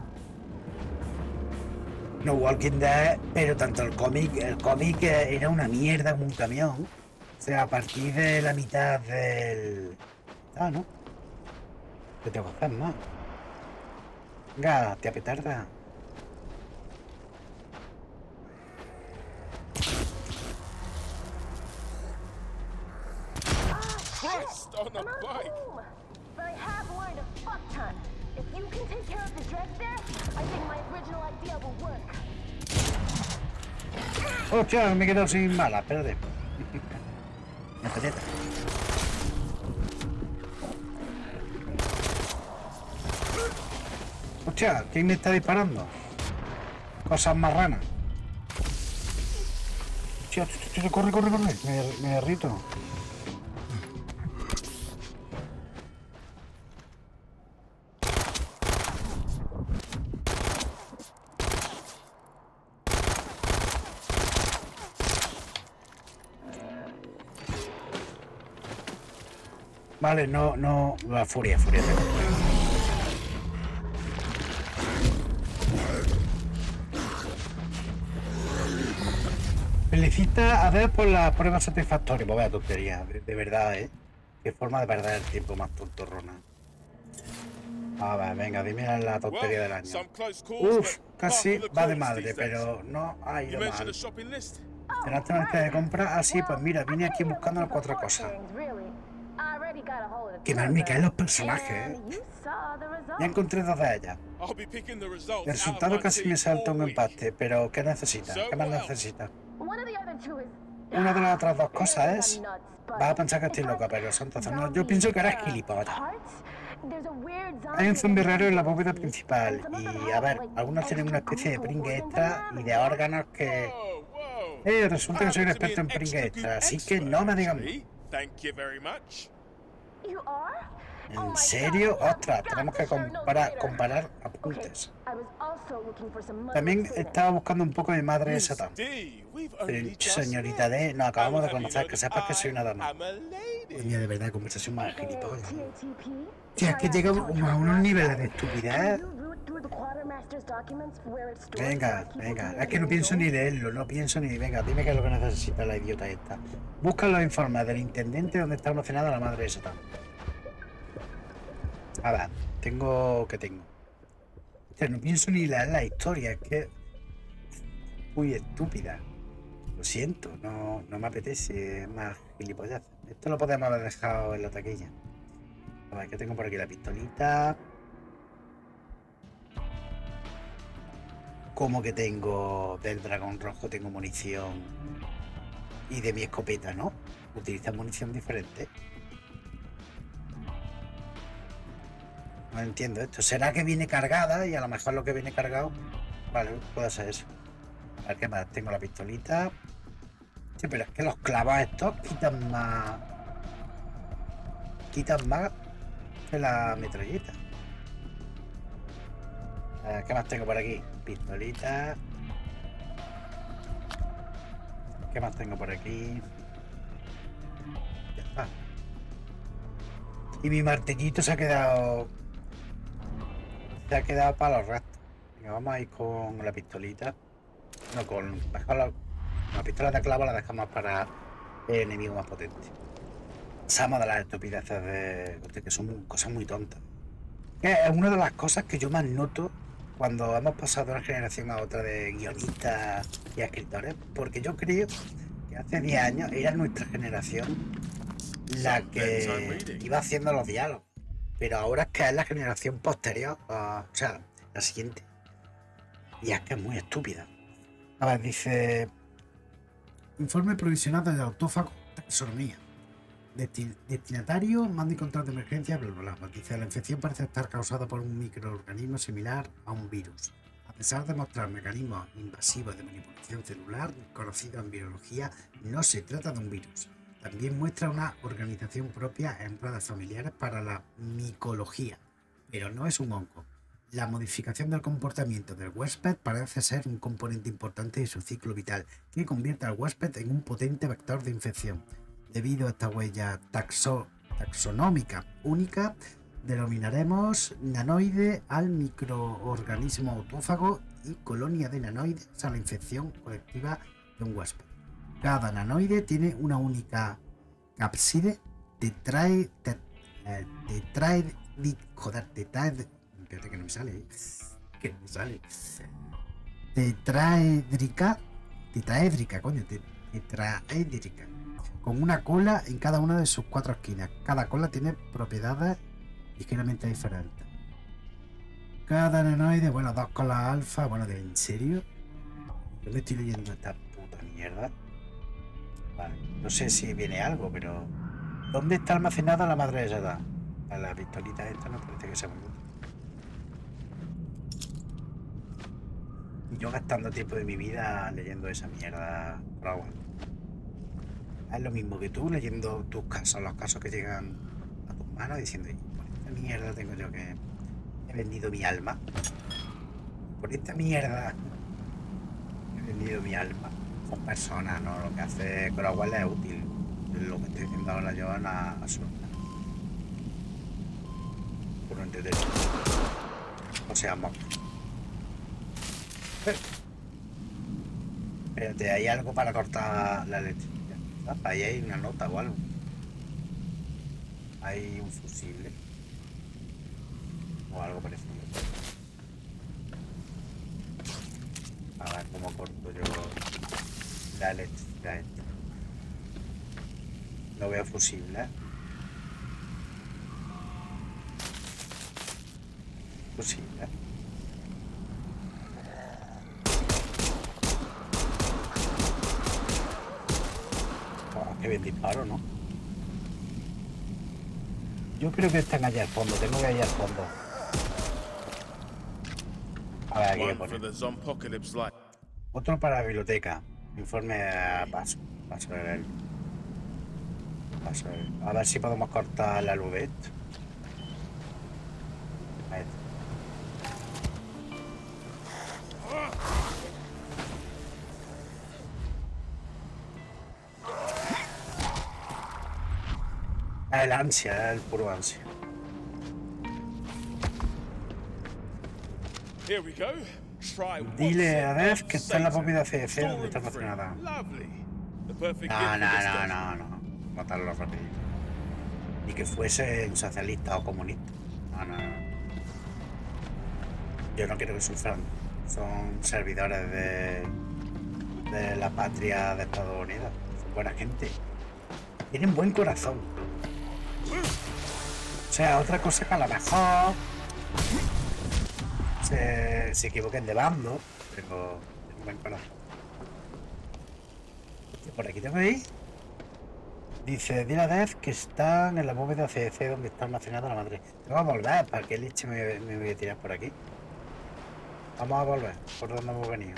No Walking Dead, pero tanto el cómic, el cómic era una mierda como un camión. O sea, a partir de la mitad del... Ah, ¿no? ¿Qué tengo que hacer más? Venga, tía petarda. Christ on a I'm on bike. boom. But I have learned a fuck ton. If you can take care of the dregs there, I think my original idea will work. Hostia, me he quedado sin balas, espérate. Me apetece. Hostia, ¿quién me está disparando? Cosas marranas. Hostia, hostia, corre, corre, corre. Me, me derrito. Vale, no, no. La furia, furia. Felicita a Dev por la prueba satisfactoria. Pues vaya tontería, de, de verdad, ¿eh? Qué forma de perder el tiempo más tontorrona. A ver, venga, dime la tontería del Well, año. some close calls, Uf, but casi half of the va de calls madre, these days. pero no ha You ido mentioned mal. a shopping list? ¿Cerraste una lista de compra? Ah, sí, pues mira, vine aquí buscando las cuatro cosas. Qué mal me caen los personajes, ¿eh? Ya encontré dos de ellas. I'll be picking the results El out of resultado my casi team me salta un all week. empate, pero ¿qué necesita? So ¿Qué más what else? necesita? One of the other two is. Una de las otras dos cosas Maybe es... I'm nuts, but Vas a pensar que as estoy far loca, as pero son entonces no. Yo zombie, pienso que eres uh, gilipollas. parts, there's a weird Hay un zombie zombie raro en la emergency, bóveda and principal some of them y, have, a ver, like, algunos tienen una extra especie de goop pringue organs in extra them, y and de yeah. órganos que... Whoa, whoa. Eh, resulta que soy un I happen to be experto en an pringue extra extra, goop así que expert, no me digan... actually. Thank you very much. You are? Oh ¿En my serio? God, we have Ostras, got tenemos to que share notes comparar, later. comparar Okay, apuntes. I was also looking for some También Muslim students. estaba buscando un poco de madre de Miss Satán. D, we've Eh, only just Señorita met. D, nos acabamos I de will have you conocer, know que that sepas que soy una I dama. am a lady. Coño, de verdad, conversación más A K A gilipollas. T A T P? Tía, es que llega a unos niveles de estupidez. You root through the Quartermaster's documents where it stores Venga, why people venga, do es que no what pienso they ni don't. leerlo, no pienso ni... Venga, dime qué es lo que necesita la idiota esta. Busca los informes del intendente donde está almacenada la madre de Satán. A ver, tengo... ¿qué tengo? Hostia, no pienso ni leer la historia, es que... Muy estúpida. Lo siento, no, no me apetece más gilipollas. Esto lo podemos haber dejado en la taquilla. A ver, ¿qué tengo por aquí? La pistolita... Como que tengo del dragón rojo, tengo munición y de mi escopeta, ¿no? Utiliza munición diferente. No entiendo esto. ¿Será que viene cargada y a lo mejor lo que viene cargado? Vale, puede ser eso. A ver, ¿qué más? Tengo la pistolita. Sí, pero es que los clavos estos quitan más... Quitan más que la metralleta. A ver, ¿qué más tengo por aquí? Pistolita. ¿Qué más tengo por aquí? Ya está. Y mi martillito se ha quedado... Se ha quedado para los restos. Venga, vamos a ir con la pistolita. No, con... Mejor la, la pistola de clavo la dejamos para el enemigo más potente. Pasamos de las estupideces de... de que son cosas muy tontas. Que es una de las cosas que yo más noto cuando hemos pasado de una generación a otra de guionistas y escritores, porque yo creo que hace diez años era nuestra generación la que iba haciendo los diálogos, pero ahora es que es la generación posterior, uh, o sea, la siguiente, y es que es muy estúpida. A ver, dice... Informe provisional del autófago taxonomía. Destin destinatario, mando y control de emergencia, bla, bla, bla. Dice, la infección parece estar causada por un microorganismo similar a un virus. A pesar de mostrar mecanismos invasivos de manipulación celular conocidos en biología, no se trata de un virus. También muestra una organización propia en redes familiares para la micología, pero no es un hongo. La modificación del comportamiento del huésped parece ser un componente importante de su ciclo vital, que convierte al huésped en un potente vector de infección. Debido a esta huella taxo taxonómica única, denominaremos nanoide al microorganismo autófago y colonia de nanoides a la infección colectiva de un huésped. Cada nanoide tiene una única cápside tetrae, tet, eh, tetraed, joder, tetraed, espérate que no me sale, ¿eh? que no me sale, tetraédrica, tetraédrica, coño, tetraédrica, con una cola en cada una de sus cuatro esquinas. Cada cola tiene propiedades ligeramente diferentes. Cada nanoide, bueno, dos colas alfa, bueno, ¿de en serio? Yo me estoy leyendo esta puta mierda. Vale, no sé si viene algo, pero... ¿Dónde está almacenada la madre de Satán? A la pistolita esta no parece que sea muy útil. Y yo gastando tiempo de mi vida leyendo esa mierda por agua. Es lo mismo que tú leyendo tus casos, los casos que llegan a tus manos diciendo, por esta mierda tengo yo que he vendido mi alma. Por esta mierda he vendido mi alma. Son personas, ¿no? Lo que hace Crowell es útil. Lo que estoy diciendo ahora yo es una absoluta. Por no entender. O sea, moco. Espérate, hay algo para cortar la electricidad. Ahí hay una nota o algo. Hay un fusible. O algo parecido. A ver cómo corto yo la electricidad esta. No veo fusible. Fusible. Qué bien disparo, ¿no? Yo creo que están allá al fondo. Tengo que ir al fondo. A ver, aquí One pone. for the Zompocalypse light. Otro para la biblioteca. Informe a paso. Paso de ver. Paso de ver. A ver si podemos cortar la luz de esto. Ahí está. El ansia, el puro ansia. Here we go. Try Dile a Dev que está en la Satan. bóveda C D C donde está Story-free. almacenada. Lovely. The perfect No, gift for no, this no, guy. no, no. Matarlo rapidito. Ni que fuese un socialista o comunista. No, no, no. Yo no quiero que sufran. Son servidores de, de la patria de Estados Unidos. Son buena gente. Tienen buen corazón. O sea, otra cosa que a lo mejor se, se equivoquen de bando, pero tienen buen corazón. Hostia, por aquí tengo que ir. Dice, dile a Dev que están en la bóveda C D C donde está almacenada la madre. Tengo que volver, ¿para qué leche me, me voy a tirar por aquí? Vamos a volver, por donde hemos venido.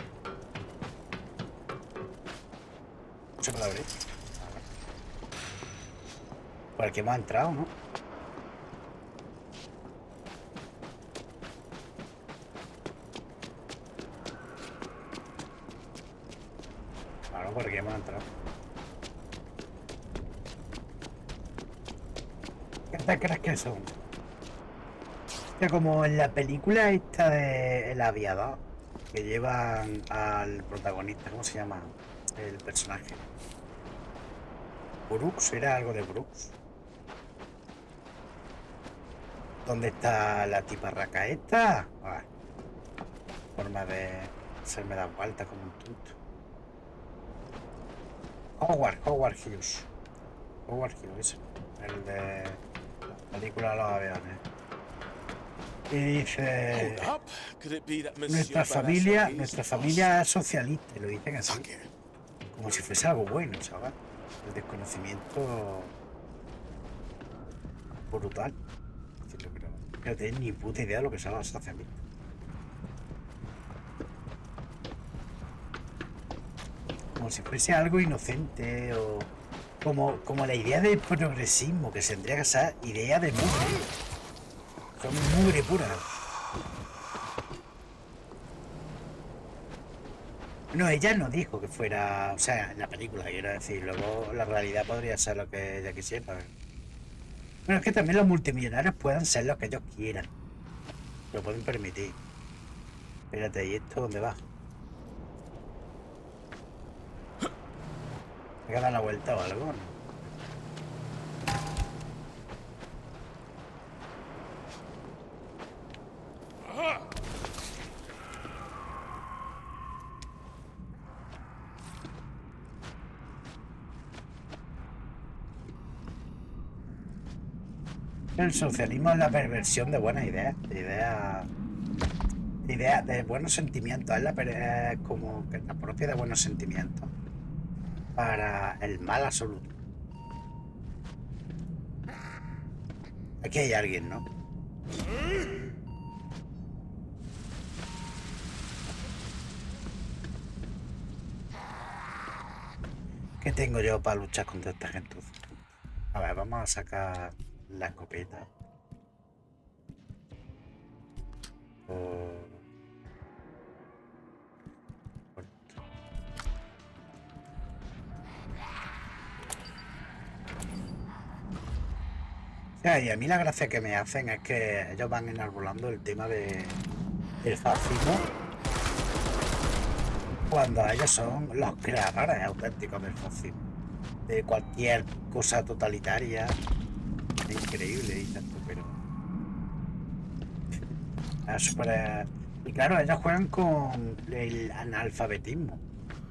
No se puede abrir. Por aquí hemos entrado, ¿no? Claro, por aquí hemos entrado. ¿Qué te crees que son? Que como en la película esta de El Aviador, que llevan al protagonista, ¿cómo se llama? El personaje. Brooks, era algo de Brooks. ¿Dónde está la tiparraca esta? Ah, forma de hacerme dar vuelta como un tonto. Howard, Howard Hughes. Howard Hughes, el de la película de los aviones. Y dice, Hold up. Could it be that Monsieur nuestra familia, Balasac is nuestra the familia es socialista, y lo dicen así, Fuck it. como si fuese algo bueno, ¿sabes? El desconocimiento brutal. Decirlo, pero que no tenéis ni puta idea de lo que son los socialistas. Como si fuese algo inocente o como, como la idea del progresismo, que se tendría que ser idea de mugre. Son mugre pura. No, ella no dijo que fuera, o sea, en la película, quiero decir, luego la realidad podría ser lo que ella quisiera. Bueno, es que también los multimillonarios pueden ser lo que ellos quieran. Lo pueden permitir. Espérate, ¿y esto dónde va? ¿Me que dar la vuelta o algo? ¿No? El socialismo es la perversión de buenas ideas, de ideas, de, ideas, de buenos sentimientos, es la per- es como que la propia de buenos sentimientos para el mal absoluto. Aquí hay alguien, ¿no? ¿Qué tengo yo para luchar contra esta gente? A ver, vamos a sacar la escopeta. Por... por esto. O sea, y a mí la gracia que me hacen es que ellos van enarbolando el tema de, del fascismo cuando ellos son los creadores auténticos del fascismo, de cualquier cosa totalitaria. Es increíble y tanto, pero es súper... Y claro, ellos juegan con el analfabetismo.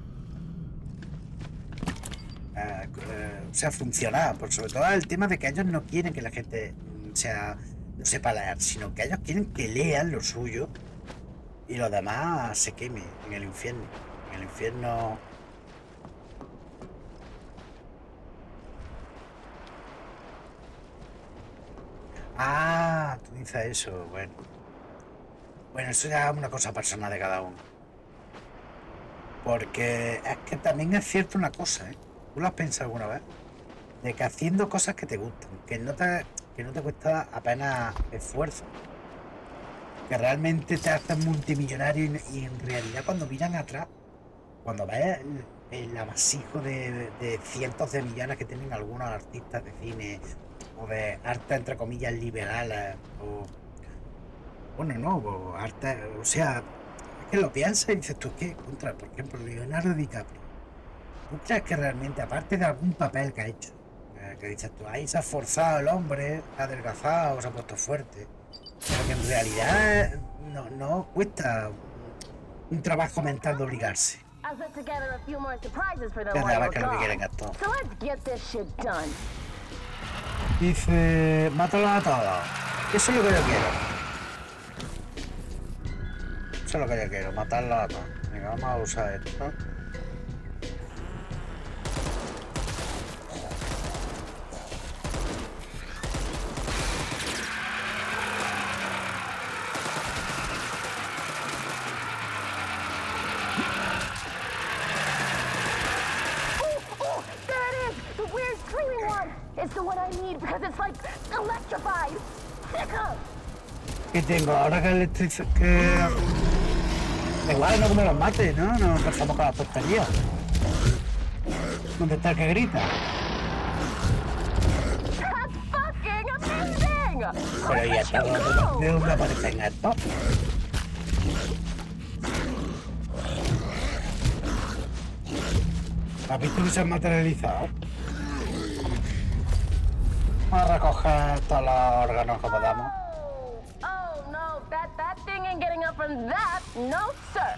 Eh, eh, o sea, funciona, por sobre todo el tema de que ellos no quieren que la gente mm, sea, no sepa leer, sino que ellos quieren que lean lo suyo y lo demás se queme en el infierno. En el infierno Ah, tú dices eso, bueno. Bueno, eso ya es una cosa personal de cada uno. Porque es que también es cierto una cosa, ¿eh? ¿Tú lo has pensado alguna vez? De que haciendo cosas que te gustan, que no te, que no te cuesta apenas esfuerzo, que realmente te haces multimillonario y, y en realidad cuando miran atrás, cuando ves el, el amasijo de, de, de cientos de millones que tienen algunos artistas de cine o de arte entre comillas liberales o bueno no o arte, o sea, es que lo piensas y dices tú que contra, por ejemplo, Leonardo DiCaprio, ¿tú crees que realmente aparte de algún papel que ha hecho, eh, que dices tú, ahí se ha esforzado el hombre, ha adelgazado, se ha puesto fuerte, pero que en realidad no, no cuesta un trabajo mental de obligarse? I put together a few more surprises for them Que while nada, we're que es lo que gone. quieren gastar. So let's get this shit done. Dice, mátalo a todos. Eso es lo que yo quiero. Eso es lo que yo quiero, matarlo a todos. Venga, vamos a usar esto. Oh, there it is! The weird screaming one! It's the one I need because it's like electrified! Sicker! ¿Qué tengo? Ahora que electriz... que... Igual no como los mates, ¿no? No empezamos con las tonterías. ¿Dónde está el que grita? That's fucking amazing! Pero ya está, ¿de dónde- ¿de dónde aparecen estos? ¿Has visto que se han materializado? Vamos a recoger todos los órganos que podamos. Oh, oh no, that, that thing ain't getting up from that. No, sir.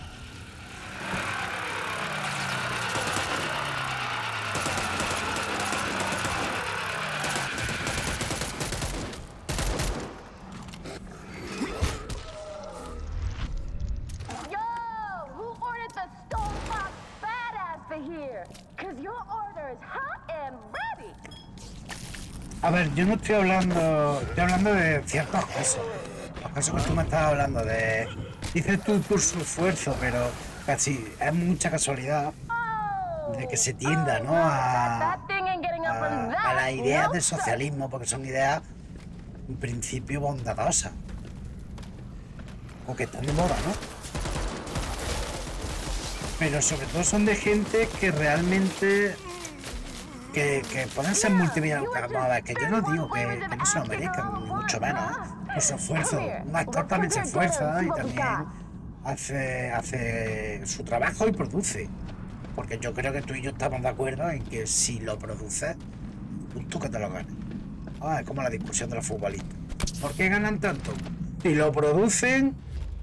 Yo, who ordered the stone box badass for here? Cause your order is hot and ready. A ver, yo no estoy hablando, estoy hablando de ciertas cosas. Los casos que tú me estás hablando de, dices tú por su esfuerzo, pero casi es mucha casualidad de que se tienda, ¿no? A, a, a las ideas del socialismo, porque son ideas en principio bondadosas, o que están de moda, ¿no? Pero sobre todo son de gente que realmente que, que pueden ser multimillonarios. A ver, que yo no digo que, que no se lo merezcan, ni mucho menos, ¿eh? Por su esfuerzo. Un actor también se esfuerza y también hace, hace su trabajo y produce. Porque yo creo que tú y yo estamos de acuerdo en que si lo produces, justo que te lo ganes. Ah, es como la discusión de los futbolistas. ¿Por qué ganan tanto? Si lo producen...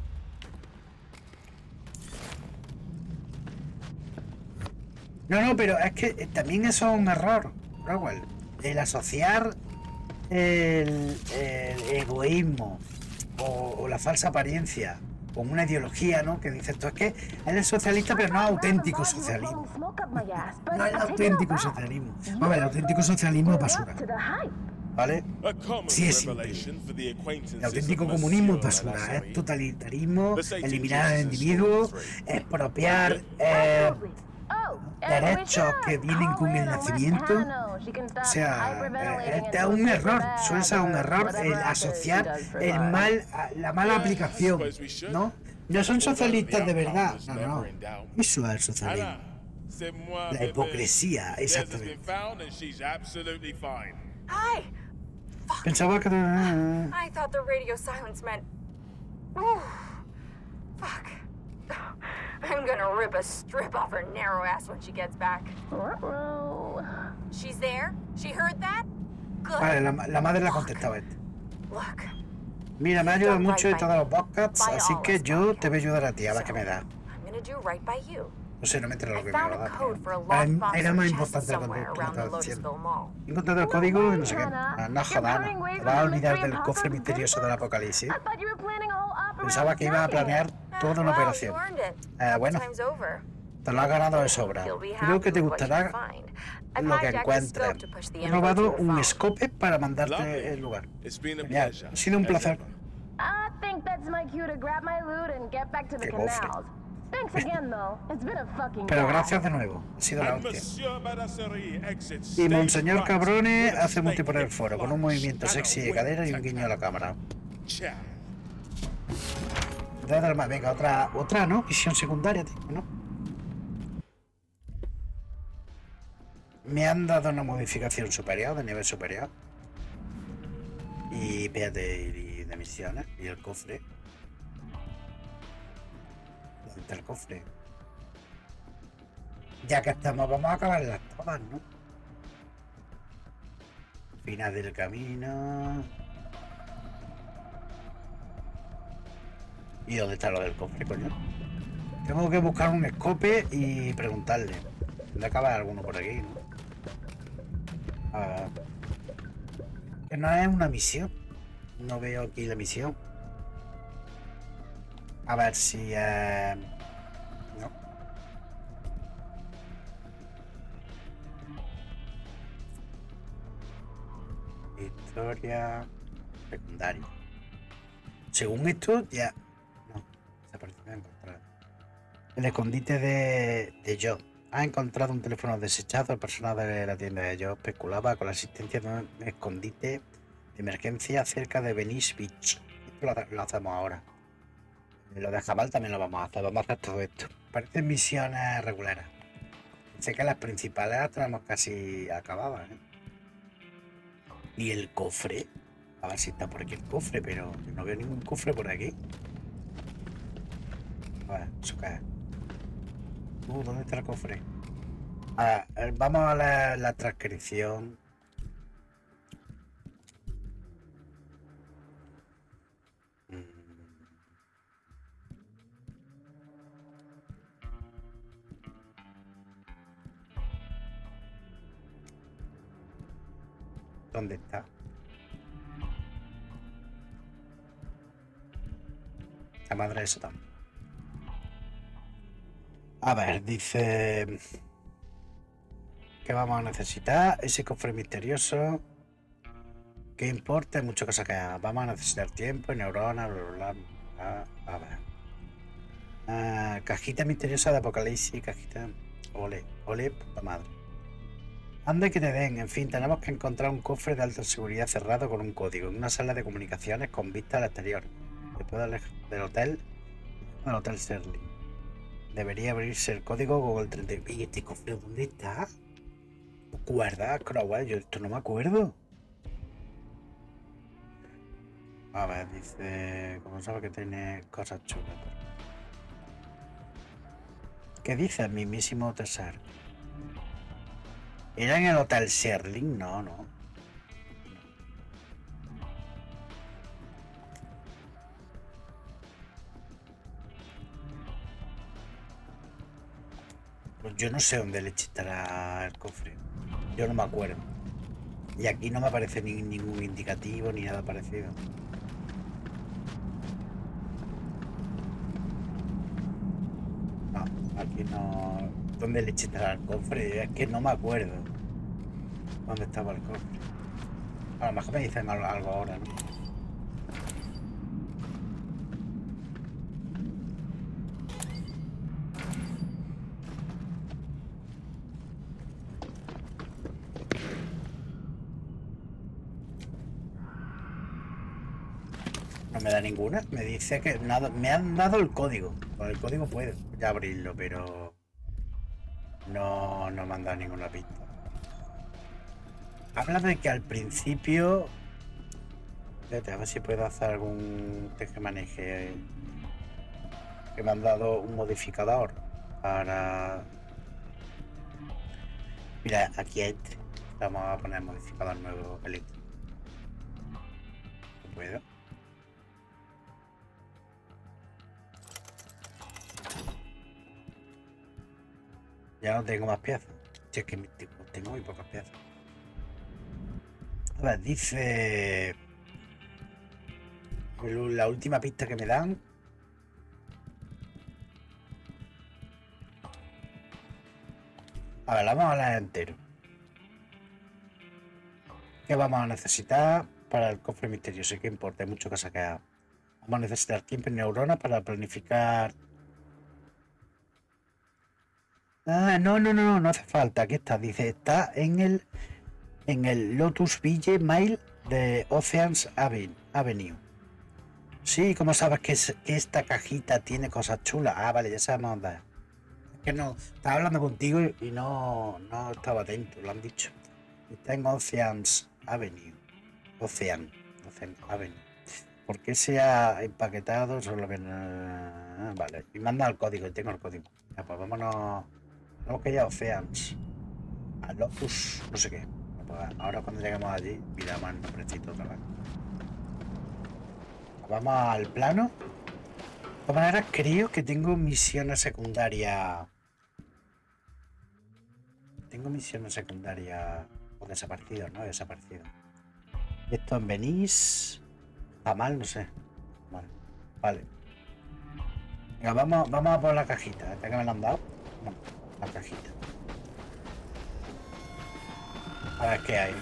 No, no, pero es que también eso es un error, Rowell. El asociar el, el egoísmo o, o la falsa apariencia con una ideología, ¿no? Que dices tú, es que él es socialista, pero no es auténtico socialismo. No es auténtico socialismo. A ver, el auténtico socialismo es basura, ¿vale? Sí, es simple. El auténtico comunismo es basura, es totalitarismo, eliminar al individuo, expropiar eh, derechos que vienen con el nacimiento. O sea, eh, este es un error, suele ser un error el asociar el mal, la mala aplicación, ¿no? No son socialistas de verdad, no, no. Eso es el socialismo. La hipocresía, exactamente. Hi. Pensaba que... I thought the radio silence meant. Ooh. Fuck. I'm gonna rip a strip off her narrow ass when she gets back. She's there? She heard that? Good. Vale, la, la madre la contestaba esto. Look. Mira, me ha ayudado mucho en todos los podcasts, así que yo te voy a ayudar a ti, a ver qué me da. I'm gonna do right by you. No sé, no me entero lo I que me found va a a dar. code for a Pero locked box era más chest importante lo que somewhere tú me around the estabas diciendo. Lotusville Mall. He encontrado el código y no sé qué. Ah, no jodas, te vas a olvidar del cofre misterioso del apocalipsis. Pensaba que iba a planear toda una Well, operación. you earned it. Eh, bueno, Time's over. Te lo has ganado de sobra. You'll be Creo que happy te with what you gustará find. I've lo que hijacked the encuentres. scope to push the He info to robado your un phone. escope para mandarte Lovely. el lugar. It's been a Genial. pleasure. Ha sido un as placer. ever. I think that's my cue to grab my loot and get back to the Qué cofre. canals. Thanks again, though. It's been a fucking Pero blast. gracias de nuevo. Ha sido la And hostia. Monsieur Badasserie exits Y stage Monseñor right Cabrone with a hace multi por el snake foro con un flash movimiento and a sexy de wink cadera y un to guiño a la cámara. Ciao. Dale, venga, otra, otra, ¿no? Misión secundaria, tío, ¿no? Me han dado una modificación superior, de nivel superior. Y espérate, y de misiones. Y el cofre. ¿Dónde está el cofre? Ya que estamos, vamos a acabarlas todas, ¿no? Final del camino. ¿Y dónde está lo del cofre, coño? Tengo que buscar un escope y preguntarle. ¿Dónde acaba alguno por aquí, no? A ver. Que no es una misión. No veo aquí la misión. A ver si... Eh... No. Historia secundaria. Según esto, ya... No, se parece que me he encontrado. El escondite de, de Joe. Ha encontrado un teléfono desechado. El personal de la tienda de Joe especulaba con la existencia de un escondite de emergencia cerca de Venice Beach. Esto lo, lo hacemos ahora. Lo de Jabal también lo vamos a hacer. Vamos a hacer todo esto. Parecen misiones regulares. Sé que las principales las tenemos casi acabadas, ¿eh? Y el cofre. A ver si está por aquí el cofre, pero yo no veo ningún cofre por aquí. A ver, eso qué es. Uh, ¿dónde está el cofre? A ver, vamos a la, la transcripción. ¿Dónde está? La madre de Satán. A ver, dice que vamos a necesitar ese cofre misterioso. ¿Qué importa? Hay muchas cosas que vamos a necesitar tiempo, neuronas, bla, bla, bla. A ver. Ah, cajita misteriosa de Apocalipsis, cajita. Ole, ole, puta madre. Anda que te den, en fin, tenemos que encontrar un cofre de alta seguridad cerrado con un código en una sala de comunicaciones con vista al exterior. Después del, del hotel, del hotel Serling. Debería abrirse el código Google treinta. ¿Y este cofre dónde está? ¿Te acuerdas, Crowell? Yo esto no me acuerdo. A ver, dice... Como sabe que tiene cosas chulas. ¿Qué dice el mismísimo Tesar? ¿Era en el hotel Serling? No, no. Pues yo no sé dónde le estará el cofre. Yo no me acuerdo. Y aquí no me aparece ni, ningún indicativo ni nada parecido. No, aquí no... ¿Dónde le estará el cofre? Es que no me acuerdo dónde estaba el cofre. A lo mejor me dicen algo ahora, ¿no? No me da ninguna. Me dice que nada, me han dado el código. Con el código puedo ya abrirlo, pero no, no me han dado ninguna pista. Habla de que al principio... Espérate, a ver si puedo hacer algún tejemaneje. Que me han dado un modificador para... Mira, aquí hay... Vamos a poner modificador nuevo, Elite. ¿No puedo? Ya no tengo más piezas. Si es que tengo muy pocas piezas. A ver, dice... La última pista que me dan... A ver, la vamos a leer entero. ¿Qué vamos a necesitar para el cofre misterioso? ¿Qué importa? Hay mucho que sacar. Vamos a necesitar tiempo y neuronas para planificar. Ah, no, no, no, no, no hace falta. Aquí está, dice, está en el en el Lotus Ville Mile de Oceans Avenue. Sí, ¿cómo sabes que, es, que esta cajita tiene cosas chulas? Ah, vale, ya sabemos dónde es. Es que no, estaba hablando contigo y no, no estaba atento, lo han dicho. Está en Oceans Avenue. Ocean, Ocean Avenue. ¿Por qué se ha empaquetado? Solo que no... Vale, y manda el código, y tengo el código. Ya, pues vámonos. Vamos que ya Oceans. A Lotus, no sé qué. Pues ahora cuando lleguemos allí, miramos el nombrecito otra vez. Vamos al plano. De todas maneras, creo que tengo misiones secundarias. Tengo misiones secundarias o desaparecidos, ¿no? Desaparecidos. Esto en Venice. Está mal, no sé. Vale. Vale. Venga, vamos, vamos a por la cajita. ¿Esta que me la han dado? No, la cajita. A ver qué hay.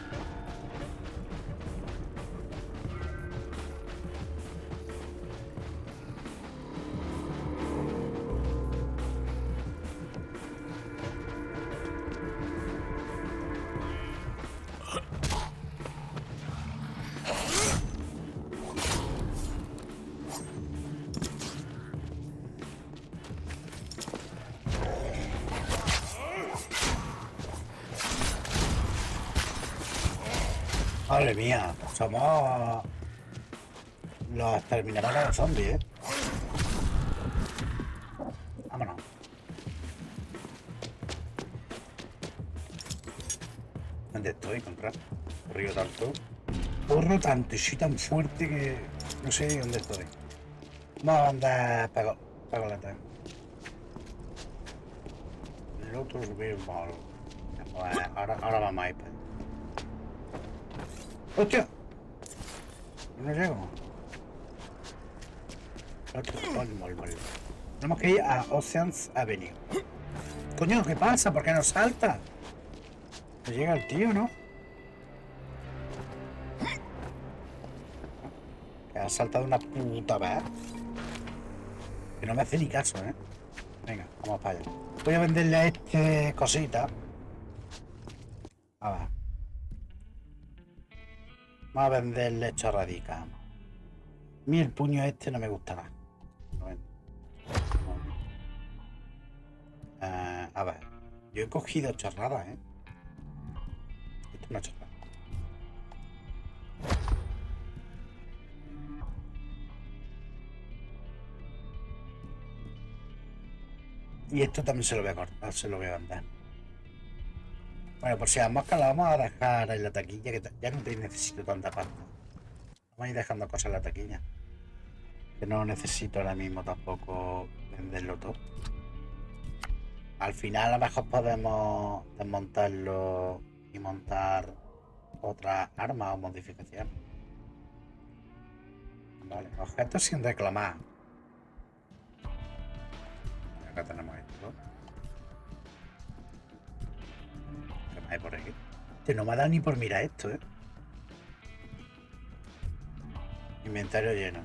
Madre mía, somos los exterminadores de zombies, ¿eh? Vámonos. ¿Dónde estoy, contra? Corrido tanto. Corro tanto y soy tan fuerte que no sé dónde estoy. Vamos a andar para Pagolata. Lotus Ville Mall. Pues ahora, ahora vamos a ir. ¡Hostia! No llego. Tenemos que ir a Oceans Avenue. Coño, ¿qué pasa? ¿Por qué no salta? No llega el tío, ¿no? Que ha saltado una puta vez. Que no me hace ni caso, ¿eh? Venga, vamos para allá. Voy a venderle a este cosita. A ver. Vamos a venderle chorradica. A mí el puño este no me gustará. Uh, a ver, yo he cogido chorradas, ¿eh? Esto es una chorrada. Y esto también se lo voy a cortar, se lo voy a vender. Bueno, por si las moscas las vamos a dejar en la taquilla, que ya no te necesito tanta pasta. Vamos a ir dejando cosas en la taquilla. Que no necesito ahora mismo tampoco venderlo todo. Al final a lo mejor podemos desmontarlo y montar otras armas o modificaciones. Vale, objetos sin reclamar. Acá tenemos esto. ¿Qué más hay por aquí? Que no me ha dado ni por mirar esto, ¿eh? Inventario lleno.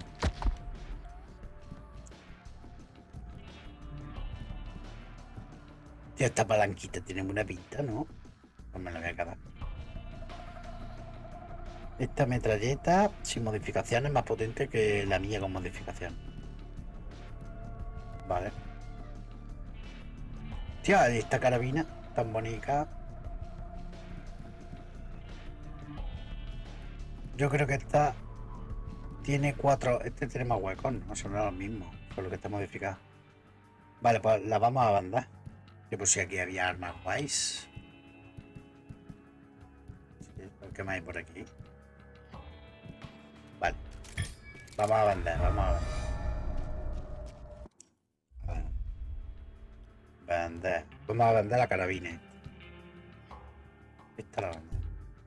Tío, esta palanquita tiene buena pinta, ¿no? Pues me la voy a quedar. Esta metralleta sin modificación es más potente que la mía con modificación. Vale. Tío, esta carabina tan bonita. Yo creo que esta tiene cuatro. Este tiene más huecos, no son los mismos, por lo que está modificado. Vale, pues la vamos a bandar. Yo pues si aquí había armas guays. ¿Qué más hay por aquí? Vale. Vamos a vender, vamos a vender. Vender. Vamos a vender la carabina. Esta la vender.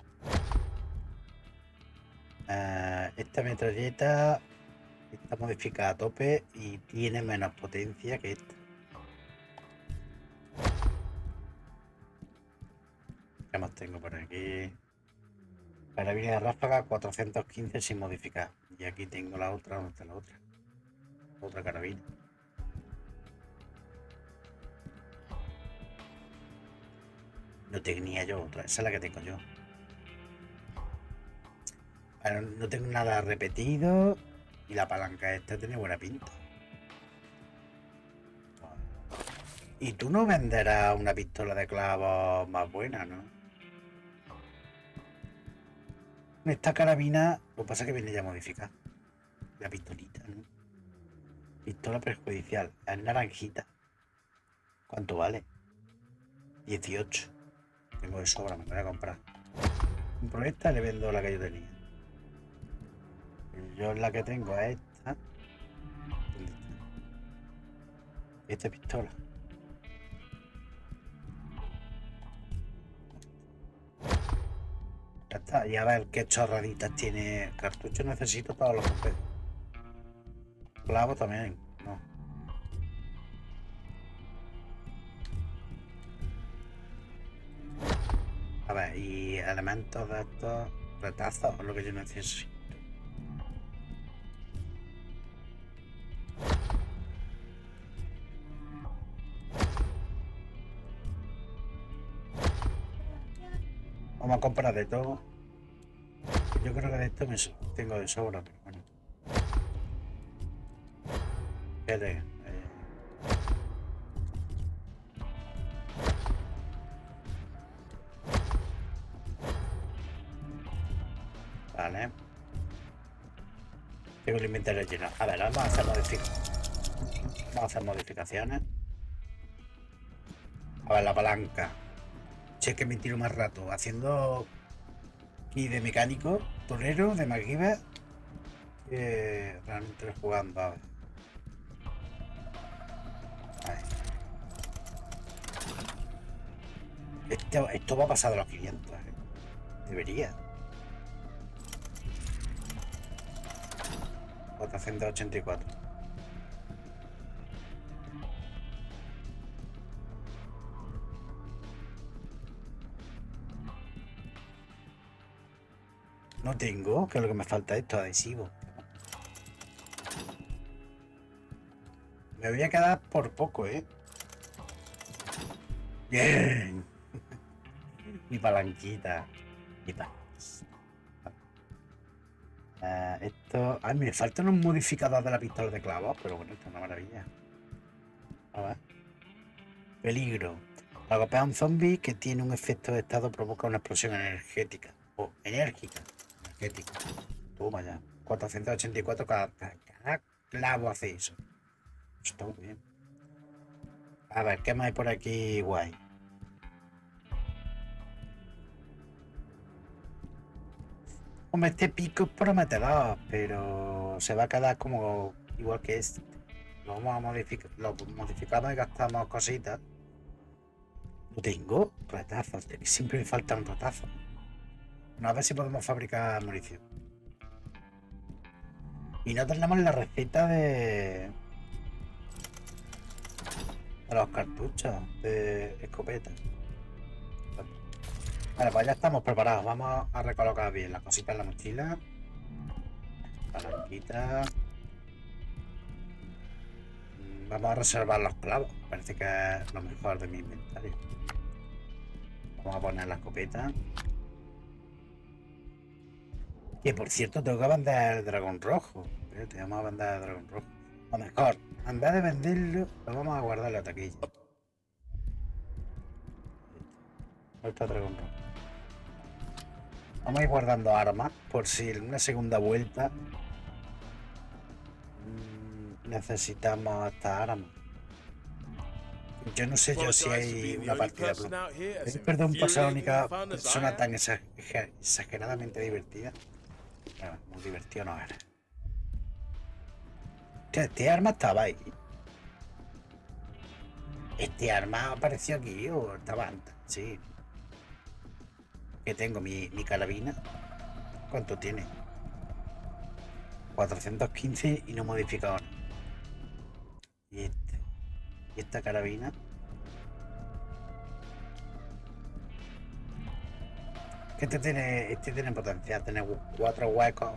Uh, esta metralleta está modificada a tope y tiene menos potencia que esta. ¿Qué más tengo por aquí? Carabina de ráfaga cuatrocientos quince sin modificar. Y aquí tengo la otra, ¿dónde está la otra? Otra carabina. No tenía yo otra, esa es la que tengo yo. Bueno, no tengo nada repetido. Y la palanca esta tiene buena pinta. Y tú no venderás una pistola de clavos más buena, ¿no? Esta carabina, lo que pasa es que viene ya modificada. La pistolita, ¿no? Pistola perjudicial. Es naranjita. ¿Cuánto vale? dieciocho. Tengo de sobra, me voy a comprar. Compro esta y le vendo la que yo tenía. Yo la que tengo es esta. ¿Dónde está? Esta pistola. Ya está. Y a ver qué chorraditas tiene. Cartucho necesito todos los papeles. Clavo también. No. A ver, y elementos de estos retazos es lo que yo necesito. Vamos a comprar de todo. Yo creo que de esto me so- tengo de sobra, pero bueno. Fíjate, eh, Vale. Tengo el inventario lleno. A ver, vamos a hacer modificaciones. Vamos a hacer modificaciones. A ver, la palanca. Si es que me tiro más rato haciendo aquí de mecánico, torero, de MacGyver, que realmente jugando. A ver. Ahí. Esto, esto va a pasar de los quinientos, ¿eh? Debería. cuatrocientos ochenta y cuatro. No tengo, que es lo que me falta esto, adhesivo. Me voy a quedar por poco, ¿eh? Bien. Mi palanquita. Mi pa- Eh, esto... Ay, me faltan unos modificadores de la pistola de clavos, pero bueno, esto es una maravilla. A ver. Peligro. Al golpear a un zombie que tiene un efecto de estado provoca una explosión energética. O enérgica. Energética. Toma ya. cuatrocientos ochenta y cuatro cada, cada clavo hace eso. Eso está muy bien. A ver, ¿qué más hay por aquí guay? Hombre, este pico es prometedor, pero se va a quedar como igual que este. Lo vamos a modificar, lo modificamos y gastamos cositas. No tengo retazos, es que siempre me faltan retazos. Bueno, a ver si podemos fabricar munición. Y no tenemos la receta de... de los cartuchos de escopeta. Vale, pues ya estamos preparados. Vamos a recolocar bien las cositas en la mochila. Palanquita. Vamos a reservar los clavos. Parece que es lo mejor de mi inventario. Vamos a poner la escopeta. Que por cierto, tengo que vender el dragón rojo. Espérate, vamos a vender el dragón rojo. O mejor, en vez de venderlo, lo vamos a guardar en la taquilla. ¿Dónde está el dragón rojo? Vamos a ir guardando armas por si en una segunda vuelta mmm, necesitamos estas armas. Yo no sé yo si hay una partida. ¿He perdido un pasar la única persona tan exager exageradamente divertida? Bueno, muy divertido no era. Hostia, este arma estaba ahí. Este arma apareció aquí o estaba antes. Sí. Que tengo mi, mi carabina. ¿Cuánto tiene? cuatrocientos quince y no modificado nada. Y este. Y esta carabina. Que este tiene, este tiene potencial, tiene cuatro huecos.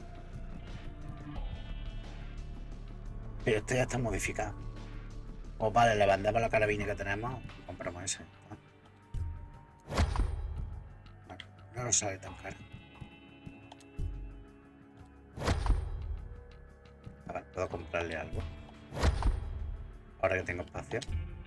Pero esto ya está modificado. Pues vale, le vendemos la carabina que tenemos y compramos ese. No, no nos sale tan caro. A ver, puedo comprarle algo. Ahora que tengo espacio.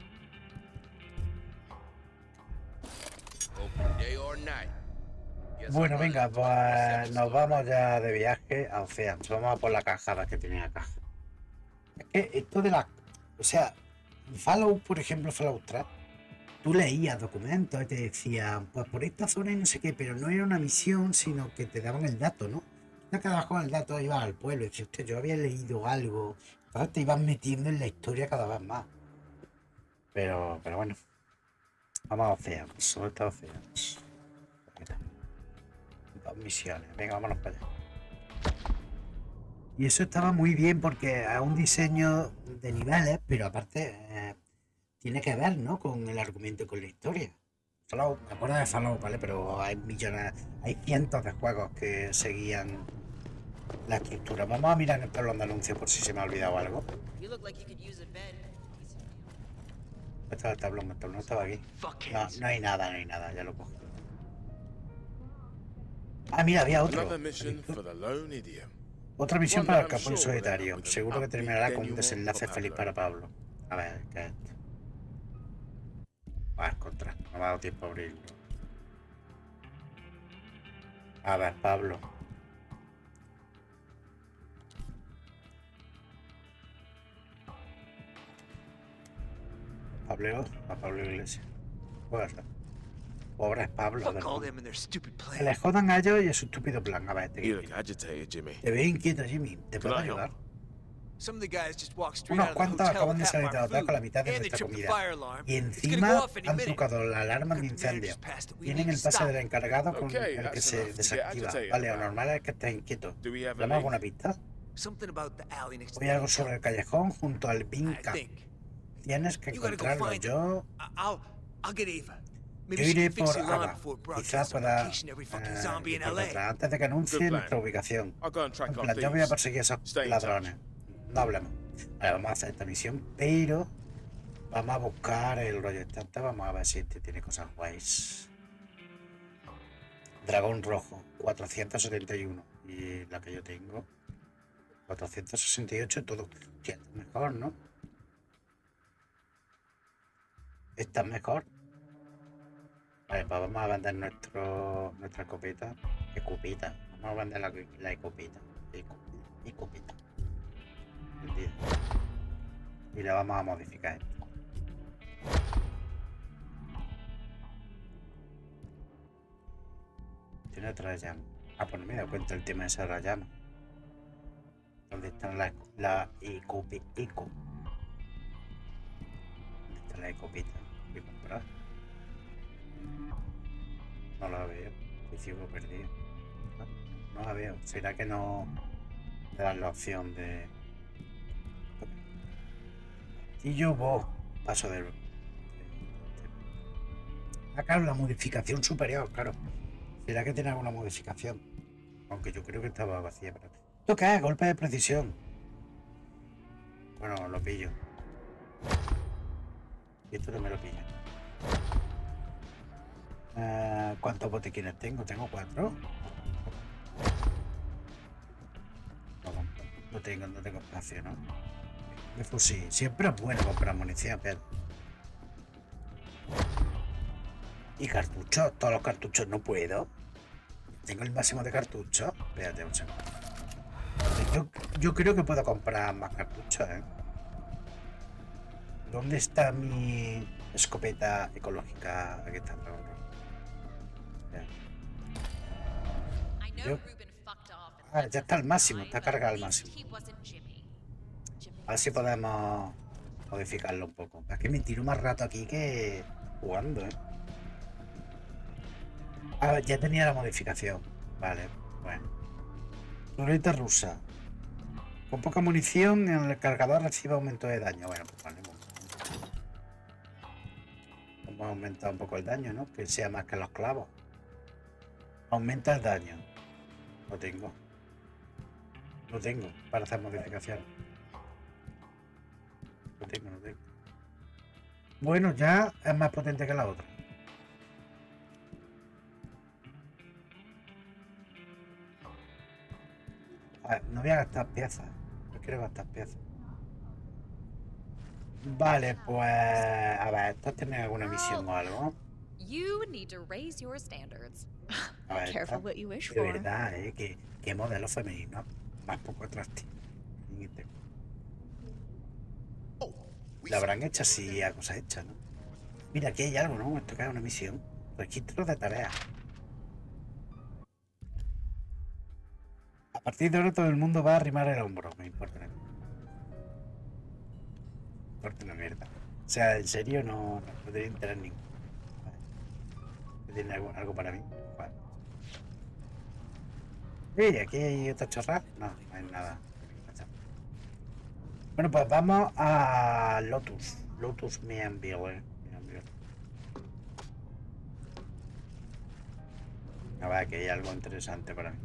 Open day or night. Guess I'm Bueno, running venga, a pues twenty-four nos vamos ya de viaje a Oceans. Vamos a por la cajada que tenía acá. Es que esto de la... O sea, Fallout, por ejemplo, Fallout tres, tú leías documentos y te decían, pues por esta zona y no sé qué, pero no era una misión, sino que te daban el dato, ¿no? Te quedabas con el dato, ibas al pueblo y decías, usted, yo había leído algo. Entonces te ibas metiendo en la historia cada vez más. Pero, pero bueno. Vamos a Oceans, sobre todo Oceans. Dos misiones, venga, vámonos para allá. Y eso estaba muy bien porque es un diseño de niveles, pero aparte eh, tiene que ver, ¿no? Con el argumento y con la historia. Fallout, me acuerdo de Fallout, ¿vale? Pero hay millones, hay cientos de juegos que seguían la estructura. Vamos a mirar en el tablón de anuncios por si se me ha olvidado algo. Estaba el tablón, el tablón estaba aquí. No, no hay nada, no hay nada, ya lo cogí. Ah, mira, había otro. Another mission for the lone idiot. Otra misión para el capón solitario. Seguro que terminará con un desenlace feliz para Pablo. A ver, ¿qué es esto? Va a encontrar. No me ha dado tiempo a abrirlo. A ver, Pablo. Pablo, a Pablo Iglesias. Puede ser. Pobre es Pablo. Que le jodan a ellos y a su estúpido plan. A ver, te, You look agitated, Jimmy. te veo inquieto, Jimmy. ¿Te puedo Can I help? ayudar? Some of the guys just walked straight Unos out of the cuantos hotel acaban de with half salir my del hotel con la food, mitad de and they nuestra tripped the comida. fire alarm. Y It's gonna encima go off any han minute. tocado la alarma de Our commander incendio. just passed it. We Tienen need el to pase stop. del encargado con Okay, el que that's se enough to get desactiva. agitated Vale, lo about. normal es que estés inquieto. Do we have a ¿Tenemos link? alguna pista? Something about the alley next to Oye the algo sobre el callejón junto al I Binca. think. Tienes que You gotta go encontrarlo. find it. Yo, I- I'll, I'll get Eva. yo Maybe she iré can fix por the alarm Ava. before it Quizás broadcasts pueda location every fucking eh, zombie ir in por L A. detrás, antes de que anuncie Good plan. nuestra ubicación. I'll go and track En on plan, yo voy a thieves. perseguir a esos Stay in ladrones. No hablemos. Vale, vamos a hacer esta misión, pero vamos a buscar el rollo estante. Vamos a ver si este tiene cosas guays. Dragón rojo, cuatrocientos setenta y uno. Y la que yo tengo, cuatrocientos sesenta y ocho. Todo. Hostia, esta es mejor, ¿no? Esta es mejor. Vale, pues vamos a vender nuestro, nuestra escopeta. Escopeta. Vamos a vender la, la escopeta. Escopeta. Escopeta. Entendido. Y la vamos a modificar. Tiene otra llama. Ah, pues no me he dado cuenta el tema de esa llama. ¿Dónde están las la ecope, eco? ¿Dónde está la escopeta? Voy a comprar. No la veo. Estoy ciego perdido. No, no la veo. ¿Será que no me dan la opción de... Y yo vos paso del... Acá la modificación superior, claro. ¿Será que tiene alguna modificación? Aunque yo creo que estaba vacía. Pero... ¿Esto qué es? Golpe de precisión. Bueno, lo pillo. Y esto no me lo pillo. Uh, ¿Cuántos botiquines tengo? Tengo cuatro. No, no tengo, no tengo espacio, ¿no? De fusil. Siempre es bueno comprar munición, pero... Y cartuchos. Todos los cartuchos no puedo. Tengo el máximo de cartuchos. Espérate un segundo. Yo, yo creo que puedo comprar más cartuchos, ¿eh? ¿Dónde está mi escopeta ecológica? Aquí está. Yo... Ah, ya está al máximo. Está cargado al máximo. A ver si podemos modificarlo un poco. Es que me tiro más rato aquí que jugando, ¿eh? Ah, ya tenía la modificación. Vale, bueno. Ruleta rusa. Con poca munición, el cargador recibe aumento de daño. Bueno, pues vale. Vamos a aumentar un poco el daño, ¿no? Que sea más que los clavos. Aumenta el daño. Lo tengo. Lo tengo para hacer modificaciones. Lo tengo, lo tengo. Bueno, ya es más potente que la otra. A ver, no voy a gastar piezas. No quiero gastar piezas. Vale, pues... A ver, ¿esto tiene alguna misión o algo? You need to raise your standards. A ver, Careful esta- what you wish de for. verdad, ¿eh? Que, que modelo femenino más poco atractivo. Oh, we La habrán hecho así a cosas hechas, ¿no? Mira, aquí hay algo, ¿no? Esto que es una misión. Registro de tareas. A partir de ahora todo el mundo va a arrimar el hombro. Me importa una mierda. Me importa una mierda. O sea, en serio no, no, no tenía interés ninguno. Vale. ¿Tiene algo, algo para mí? Vale. Oye, aquí hay otra chorrada. No, no hay nada. Bueno, pues vamos a Lotus. Lotus Meanville. A ver, que hay algo interesante para mí.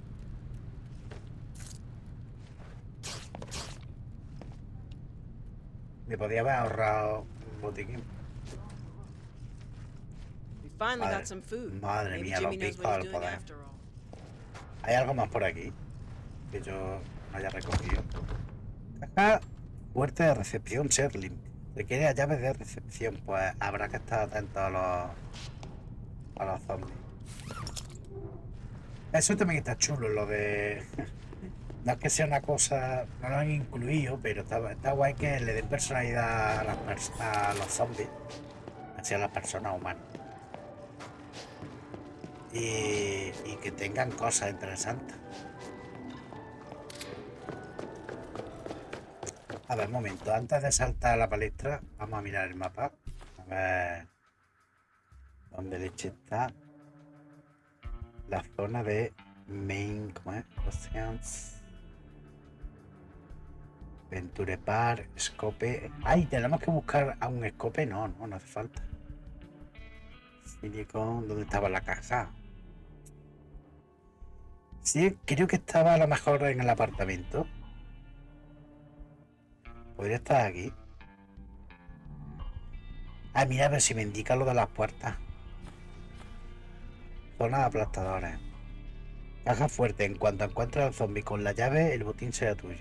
Me podía haber ahorrado un botiquín. We finally Madre, got some food. madre Maybe mía, Jimmy los knows picos what del he's doing poder. after all. ¿Hay algo más por aquí que yo no haya recogido? Caja fuerte de recepción, Sherlin. Requiere a llaves de recepción. Pues habrá que estar atento a los a los zombies. Eso también está chulo, lo de... No es que sea una cosa... No lo han incluido, pero está, está guay que le den personalidad a, las pers- a los zombies. Hacia las personas humanas. Y, y que tengan cosas interesantes. A ver, un momento. Antes de saltar a la palestra, vamos a mirar el mapa. A ver... ¿Dónde leche está? La zona de Main... ¿Cómo es? Oceans... Venture Park, Scope... ¡Ay! Tenemos que buscar a un Scope. No, no, no hace falta. Silicon, ¿dónde estaba la caja? Sí, creo que estaba a lo mejor en el apartamento. Podría estar aquí. Ah, mira, a ver si me indica lo de las puertas. Zona de aplastadores. Caja fuerte. En cuanto encuentres al zombie con la llave, el botín será tuyo.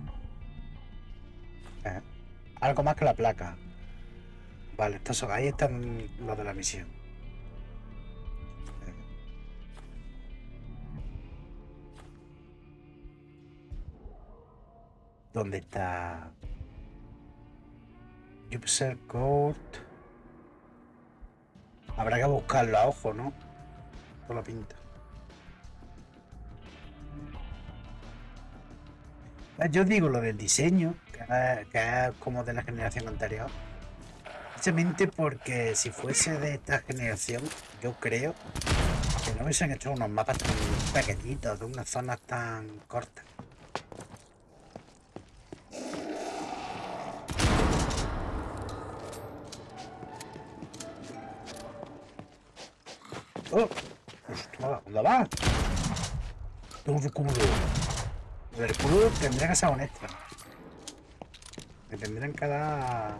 Eh, Algo más que la placa. Vale, estos son, ahí están los de la misión. Eh. ¿Dónde está? Jupiter Court. Habrá que buscarlo a ojo, ¿no? Por la pinta. Yo digo lo del diseño, que es, que es como de la generación anterior. Precisamente porque si fuese de esta generación, yo creo que no hubiesen hecho unos mapas tan pequeñitos, de unas zonas tan cortas. ¡Oh! Hostia, ¿dónde va? Tengo un culo. El culo tendría que ser un extra. Me tendrían que dar...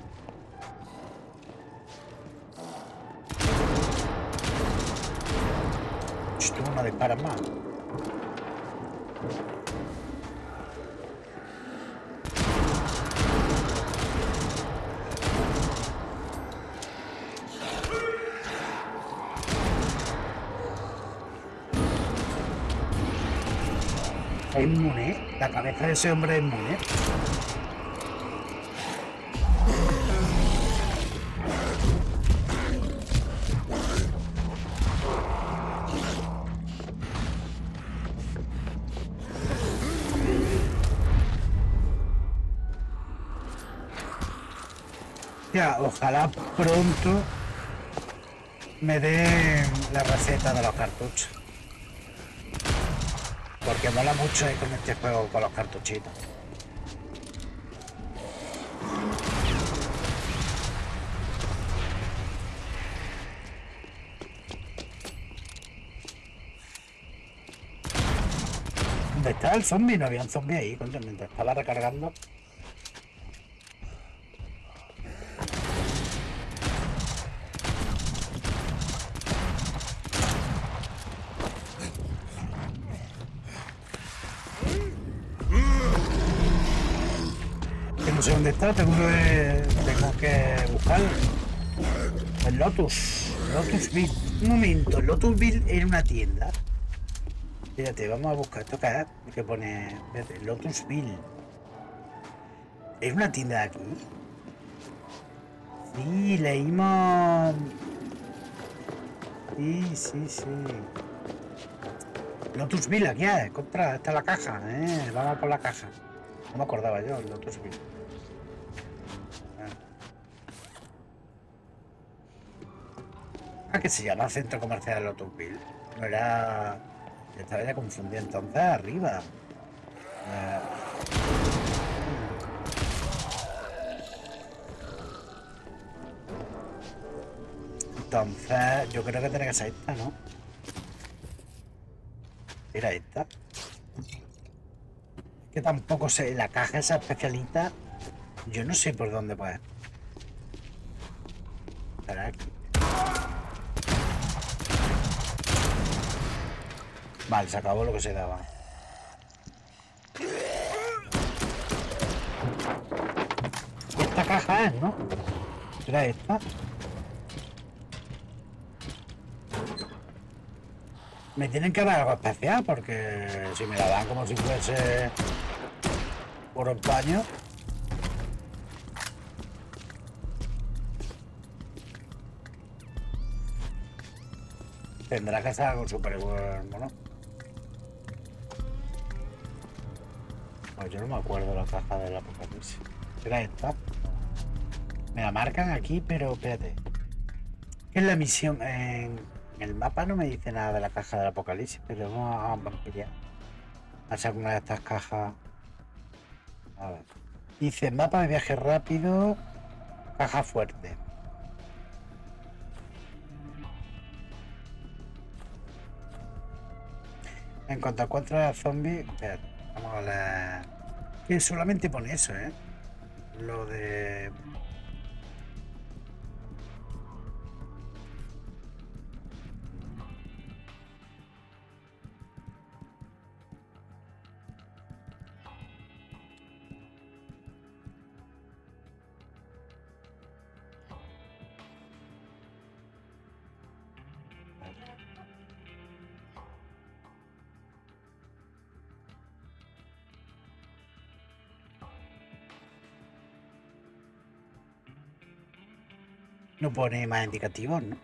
Tú no disparas más. Es inmune. La cabeza de ese hombre es inmune. Ya, ojalá pronto me den la receta de los cartuchos. Porque mola mucho ir con este juego con los cartuchitos. ¿Dónde está el zombie? No había un zombie ahí, coño, mientras estaba recargando. Que no sé dónde está, tengo que, tengo que buscarlo. El Lotus. Lotusville. Un momento, Lotusville era una tienda. Fíjate, vamos a buscar esto que, que pone fíjate, Lotusville. ¿Es una tienda de aquí? Sí, leímos. Sí, sí, sí. Lotusville, aquí es, compra, está la caja, eh. Vamos por la caja. No me acordaba yo, el Lotusville. Ah, que se llama Centro Comercial Lotusville. No era. Yo estaba ya confundido entonces arriba. Eh... Entonces, yo creo que tiene que ser esta, ¿no? Era esta. Es que tampoco sé, la caja esa especialita, yo no sé por dónde puede. Estará aquí. Vale, se acabó lo que se daba. Esta caja es, ¿no? ¿Era esta? Me tienen que dar algo especial porque si me la dan como si fuese por el paño. Tendrá que ser algo súper bueno, ¿no? Pues yo no me acuerdo la caja del apocalipsis. ¿Era esta? Me la marcan aquí, pero espérate. ¿Qué es la misión? En el mapa no me dice nada de la caja del apocalipsis, pero vamos a ampliar. A hacer alguna de estas cajas. A ver. Dice mapa de viaje rápido. Caja fuerte. En cuanto encuentres a zombies. Espérate, vamos a la. Que solamente pone eso, ¿eh? Lo de. No pone más indicativos, ¿no?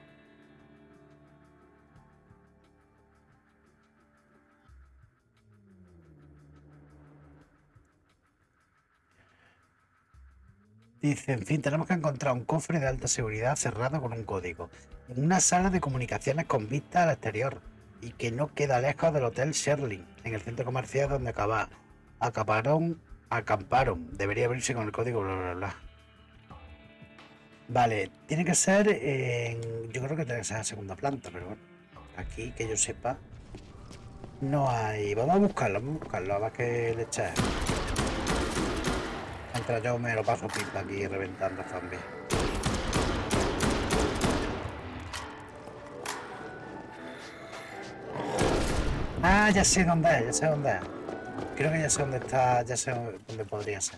Dice, en fin, tenemos que encontrar un cofre de alta seguridad cerrado con un código en una sala de comunicaciones con vista al exterior y que no queda lejos del Hotel Sherling, en el centro comercial donde acaba, acabaron, acamparon. Debería abrirse con el código, bla, bla, bla. Vale, tiene que ser en... Yo creo que tiene que ser en la segunda planta, pero bueno. Aquí, que yo sepa, no hay... Vamos a buscarlo, vamos a buscarlo, a ver qué le echa. Mientras yo me lo paso pipa aquí reventando zombies. Ah, ya sé dónde es, ya sé dónde es. Creo que ya sé dónde está, ya sé dónde podría ser.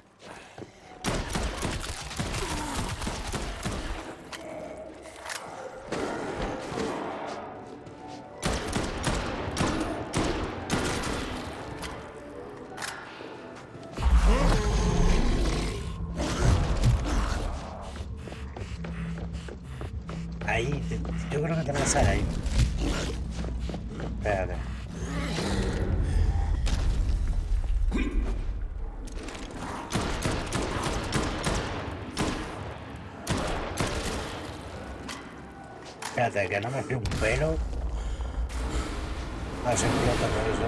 Ahí, yo creo que tiene que ser ahí. Espérate. Espérate, que no me fío un pelo. A ver si explota por eso.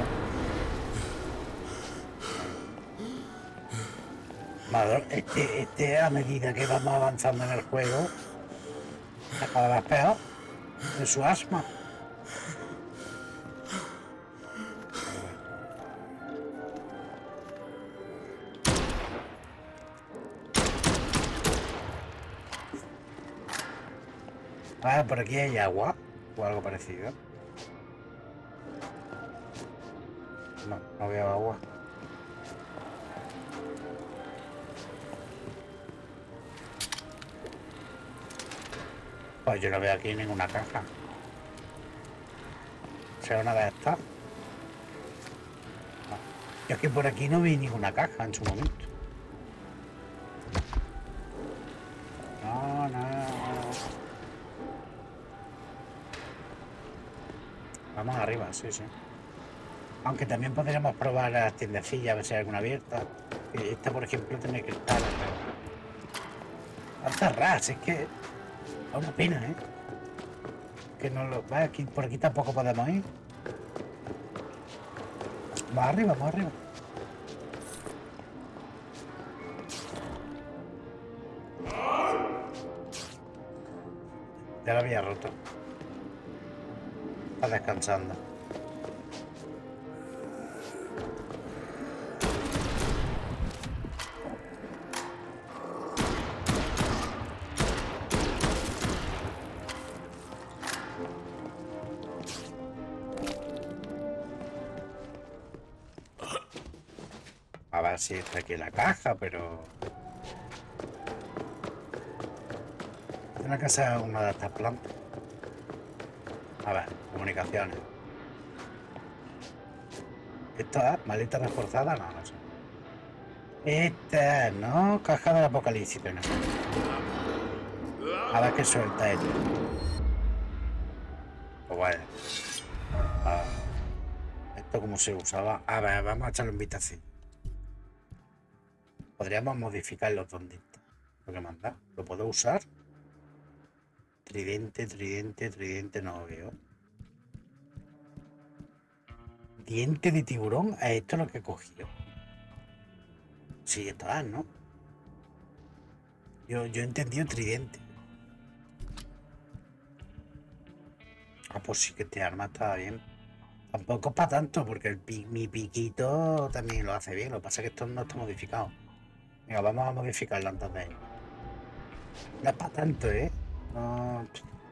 Madre, este, este a medida que vamos avanzando en el juego, cada vez peor de su asma. Ah, por aquí hay agua o algo parecido. No, no veo agua. Pues yo no veo aquí ninguna caja. ¿Será una de estas? No. Yo es que por aquí no vi ninguna caja en su momento. No, no. Vamos arriba, sí, sí. Aunque también podríamos probar las tiendecillas, a ver si hay alguna abierta. Esta, por ejemplo, tiene que estar. Está cerrada, es que. Es una pena, ¿eh? Que no lo. Va, aquí, por aquí tampoco podemos ir. Más arriba, más arriba. Ya lo había roto. Está descansando. A ver si está aquí la caja, pero... Tiene que ser una de estas plantas. A ver, comunicaciones. ¿Esto es maleta reforzada? No, no sé. Esta, ¿no? Caja del apocalipsis. No. A ver qué suelta esto. Pues bueno. Ah, ¿esto cómo se usaba? A ver, vamos a echarle un vistazo. Podríamos modificar los donditos. Lo que manda. ¿Lo puedo usar? Tridente, tridente, tridente, no lo veo. Diente de tiburón, esto es lo que he cogido. Sí, esto es, ¿no? Yo, yo he entendido tridente. Ah, pues sí que este arma está bien. Tampoco es para tanto, porque el pi mi piquito también lo hace bien. Lo que pasa es que esto no está modificado. Venga, vamos a modificarlo antes de ir. No es para tanto, ¿eh? No.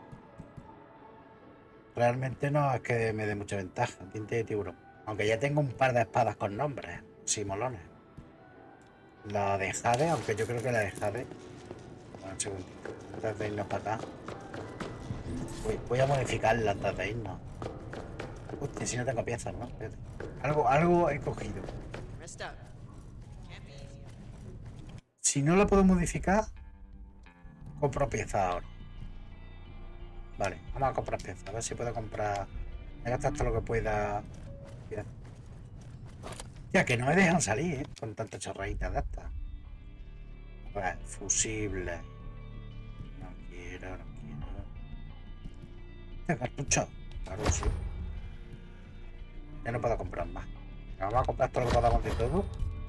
Realmente no es que me dé mucha ventaja. Diente de tiburón. Aunque ya tengo un par de espadas con nombres. Sí, molones. La de Jade, aunque yo creo que la de Jade. Bueno, un segundito. Antes de irnos para acá. Voy, voy a modificarla antes de irnos. Hostia, si no tengo piezas, ¿no? Espérate. Algo, algo he cogido. Si no lo puedo modificar, compro piezas ahora. Vale, vamos a comprar piezas. A ver si puedo comprar. Me gasto hasta lo que pueda. Ya que no me dejan salir, ¿eh? Con tantas chorraditas de estas. A ver, fusible. No quiero, no quiero. ¿Este cartucho? Claro, sí. Ya no puedo comprar más. Vamos a comprar todo lo que podamos de todo.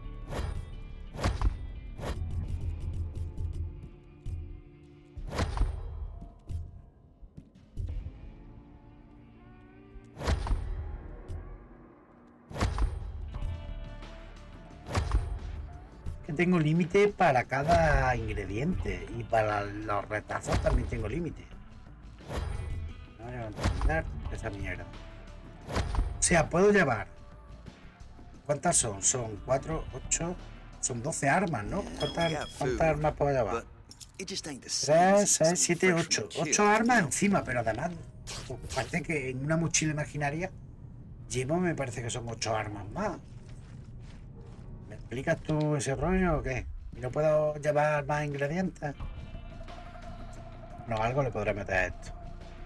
Tengo límite para cada ingrediente y para los retazos también tengo límite. No voy a entender esa mierda. O sea, puedo llevar. ¿Cuántas son? Son cuatro, ocho, son doce armas, ¿no? ¿Cuántas, cuántas armas puedo llevar? tres, seis, siete, ocho. ocho armas encima, pero además parece que en una mochila imaginaria llevo, me parece que son ocho armas más. ¿Me explicas tú ese rollo o qué? ¿No puedo llevar más ingredientes? No, algo le podré meter a esto.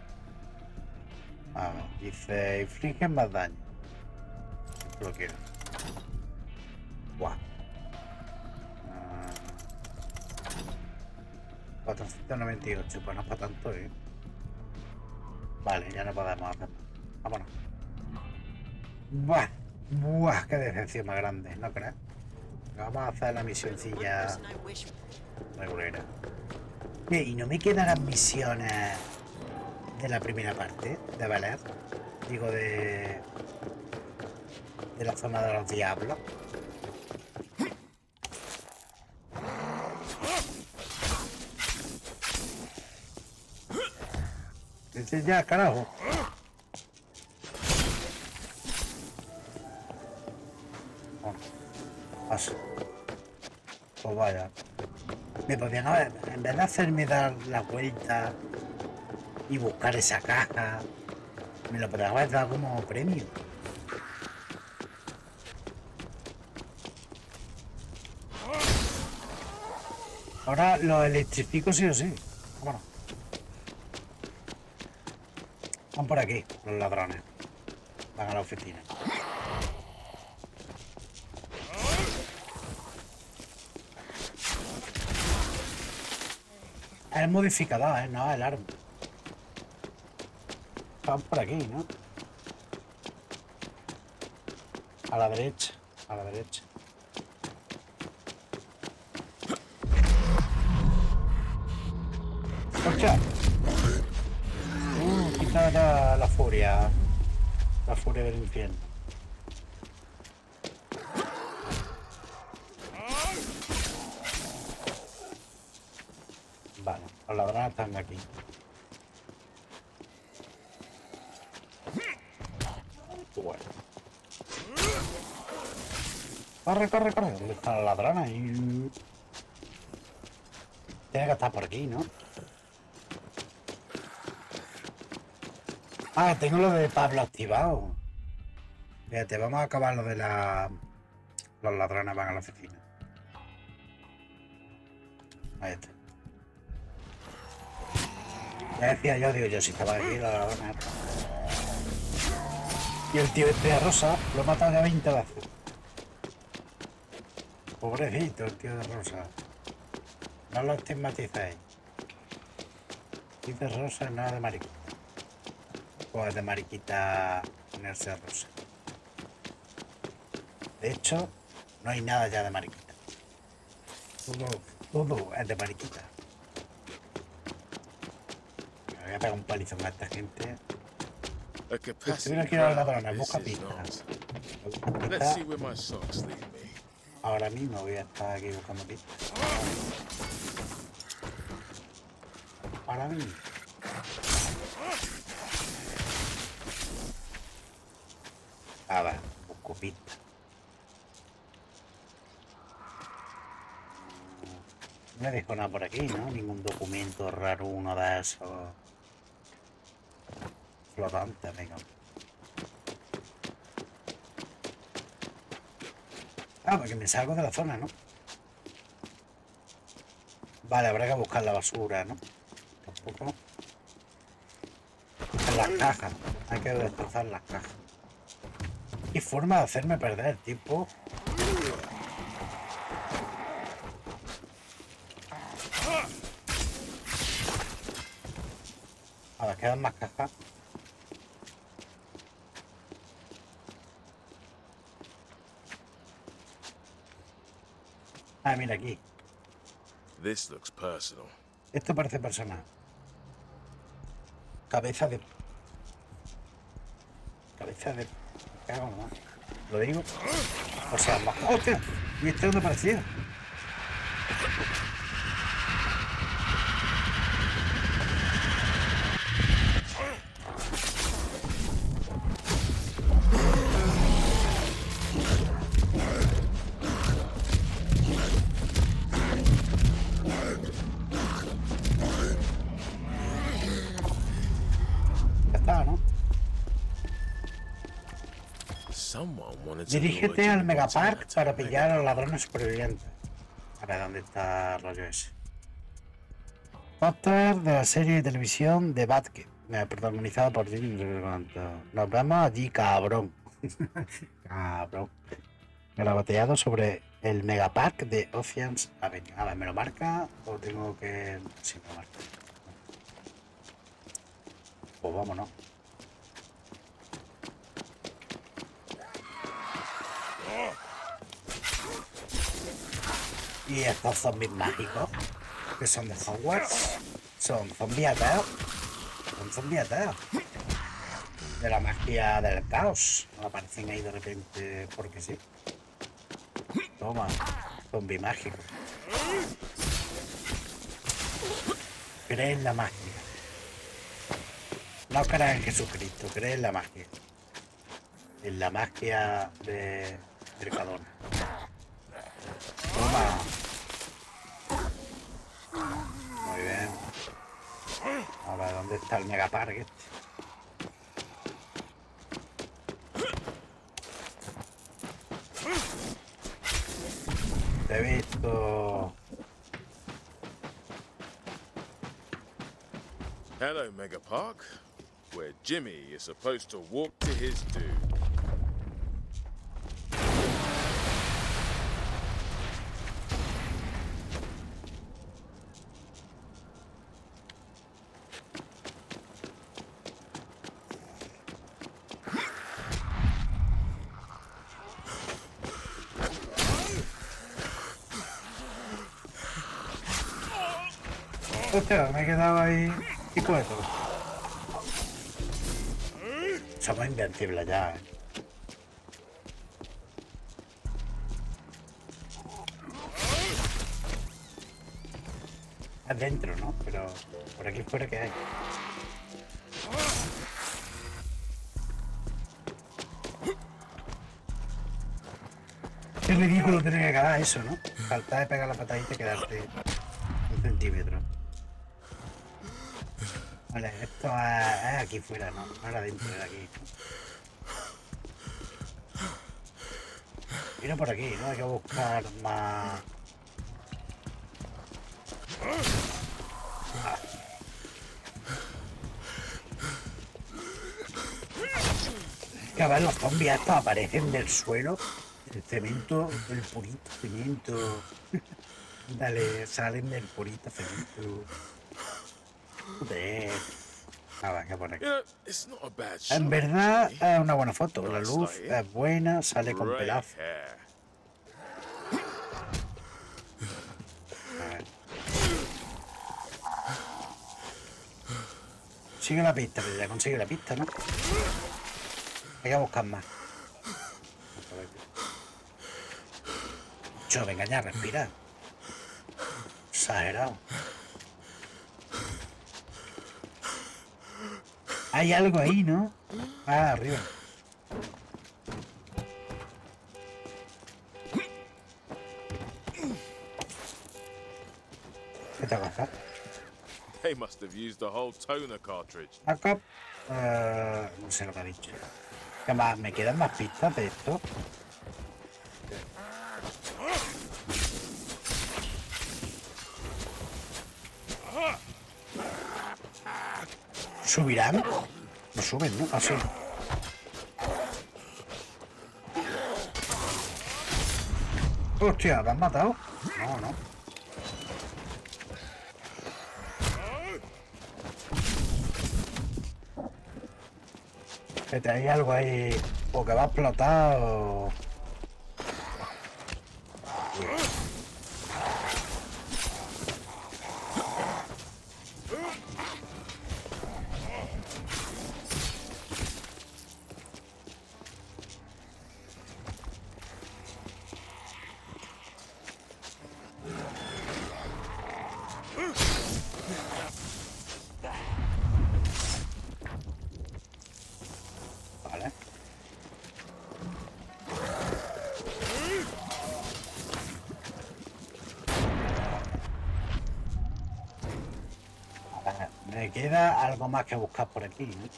A ver, dice, infligen más daño. Esto lo quiero. Buah. cuatrocientos noventa y ocho, pues no es para tanto, ¿eh? Vale, ya no podemos hacer. Vámonos. Buah. Buah, qué decepción más grande, ¿no crees? Vamos a hacer la misioncilla regulera. Y no me quedan las misiones de la primera parte, de Valer. Digo, de... de la zona de los diablos. Dice ya, carajo. Bueno, paso. Pues vaya. Me podían haber, en vez de hacerme dar la vuelta y buscar esa caja, me lo podrían haber dado como premio. Ahora lo electrifico sí o sí. Bueno. Van por aquí, los ladrones. Van a la oficina. Es el modificador, ¿eh? No, el arma. Van por aquí, ¿no? A la derecha, a la derecha. ¡Hostia! Uh, quita ya la furia. La furia del infierno. Vale, los ladrones están aquí. Bueno. Corre, corre, corre. ¿Dónde están los ladrones? Tiene que estar por aquí, ¿no? Ah, tengo lo de Pablo activado. Fíjate, vamos a acabar lo de la... Los ladrones van a la oficina. Ahí está. Ya decía yo, digo yo, si estaba aquí, la ladrona. Y el tío este de rosa lo he matado ya veinte veces. Pobrecito el tío de rosa. No lo estigmaticéis. Tío de rosa, nada de mariquita. Pues de mariquita ponerse rosa. De hecho, no hay nada ya de mariquita. Todo, todo es de mariquita. Me voy a pegar un palizón a esta gente. A capacity Tuviera que ir a la crowd, ladrona, this busca is pistas. not. Let's see where my socks lead me. Ahora mismo voy a estar aquí buscando pistas. Ahora mismo. A ver, busco pistas. No me dejo nada por aquí, ¿no? Ningún documento raro, uno de esos flotantes, venga. Ah, porque me salgo de la zona, ¿no? Vale, habrá que buscar la basura, ¿no? Tampoco. En las cajas. Hay que destrozar las cajas. Qué forma de hacerme perder, tipo. A ver, quedan más cajas. Ah, mira aquí. This looks personal. Esto parece personal. Cabeza de... Cabeza de... ¿Qué hago nomás? ¿Lo digo? O sea, más... ¡Hostia! ¿Y este dónde parecía? Dirígete al Megapark para pillar a los ladrones supervivientes. A ver, ¿dónde está el rollo ese? Póster de la serie de televisión de Batke, protagonizada por Jimmy. Nos vemos allí, cabrón. Cabrón. Grabatelado sobre el Megapark de Oceans Avenue. A ver, ¿me lo marca o tengo que...? Sí, me lo marca. Pues vámonos. Y estos zombies mágicos, que son de Hogwarts, son zombies ateos. Son zombies ateos. De la magia del caos. No aparecen ahí de repente porque sí. Toma, zombie mágico. Creen la magia. No creas en Jesucristo, crees en la magia. En la magia de Mercadona. Toma. Muy bien. Ahora, ¿dónde está el Megapark este? Te he visto. Hello, Mega Park, where Jimmy is supposed to walk to his doom. Hostia, me he quedado ahí y cueto. Somos invencibles ya, eh. Adentro, ¿no? Pero por aquí fuera que hay. Qué ridículo tener que acabar eso, ¿no? Falta de pegar la patadita y quedarte un centímetro. Vale, esto es, es aquí fuera, no, no era dentro, era aquí. Mira por aquí, ¿no? Hay que buscar más... Ah. Que a ver, los zombies estos aparecen del suelo, el cemento, el purito cemento. Dale, salen del purito cemento. Joder. Nada, que por aquí. You know, it's not a bad shot, En verdad actually. es una buena foto, la luz es buena, sale con Great pelazo. hair. A ver. Sigue la pista, pero ya consigue la pista, ¿no? Hay que buscar más. Yo, venga ya, respira. Exagerado. Hay algo ahí, ¿no? Ah, arriba. ¿Qué te pasa? They must have used the whole toner cartridge. Acá. Uh, no sé lo que ha dicho. ¿Qué más? ¿Me quedan más pistas de esto? ¿Subirán? No suben, ¿no? Así. Hostia, ¿me han matado? No, no. Que te hay algo ahí, o que va a explotar, o... Vale. Vale, me queda algo más que buscar por aquí, ¿no?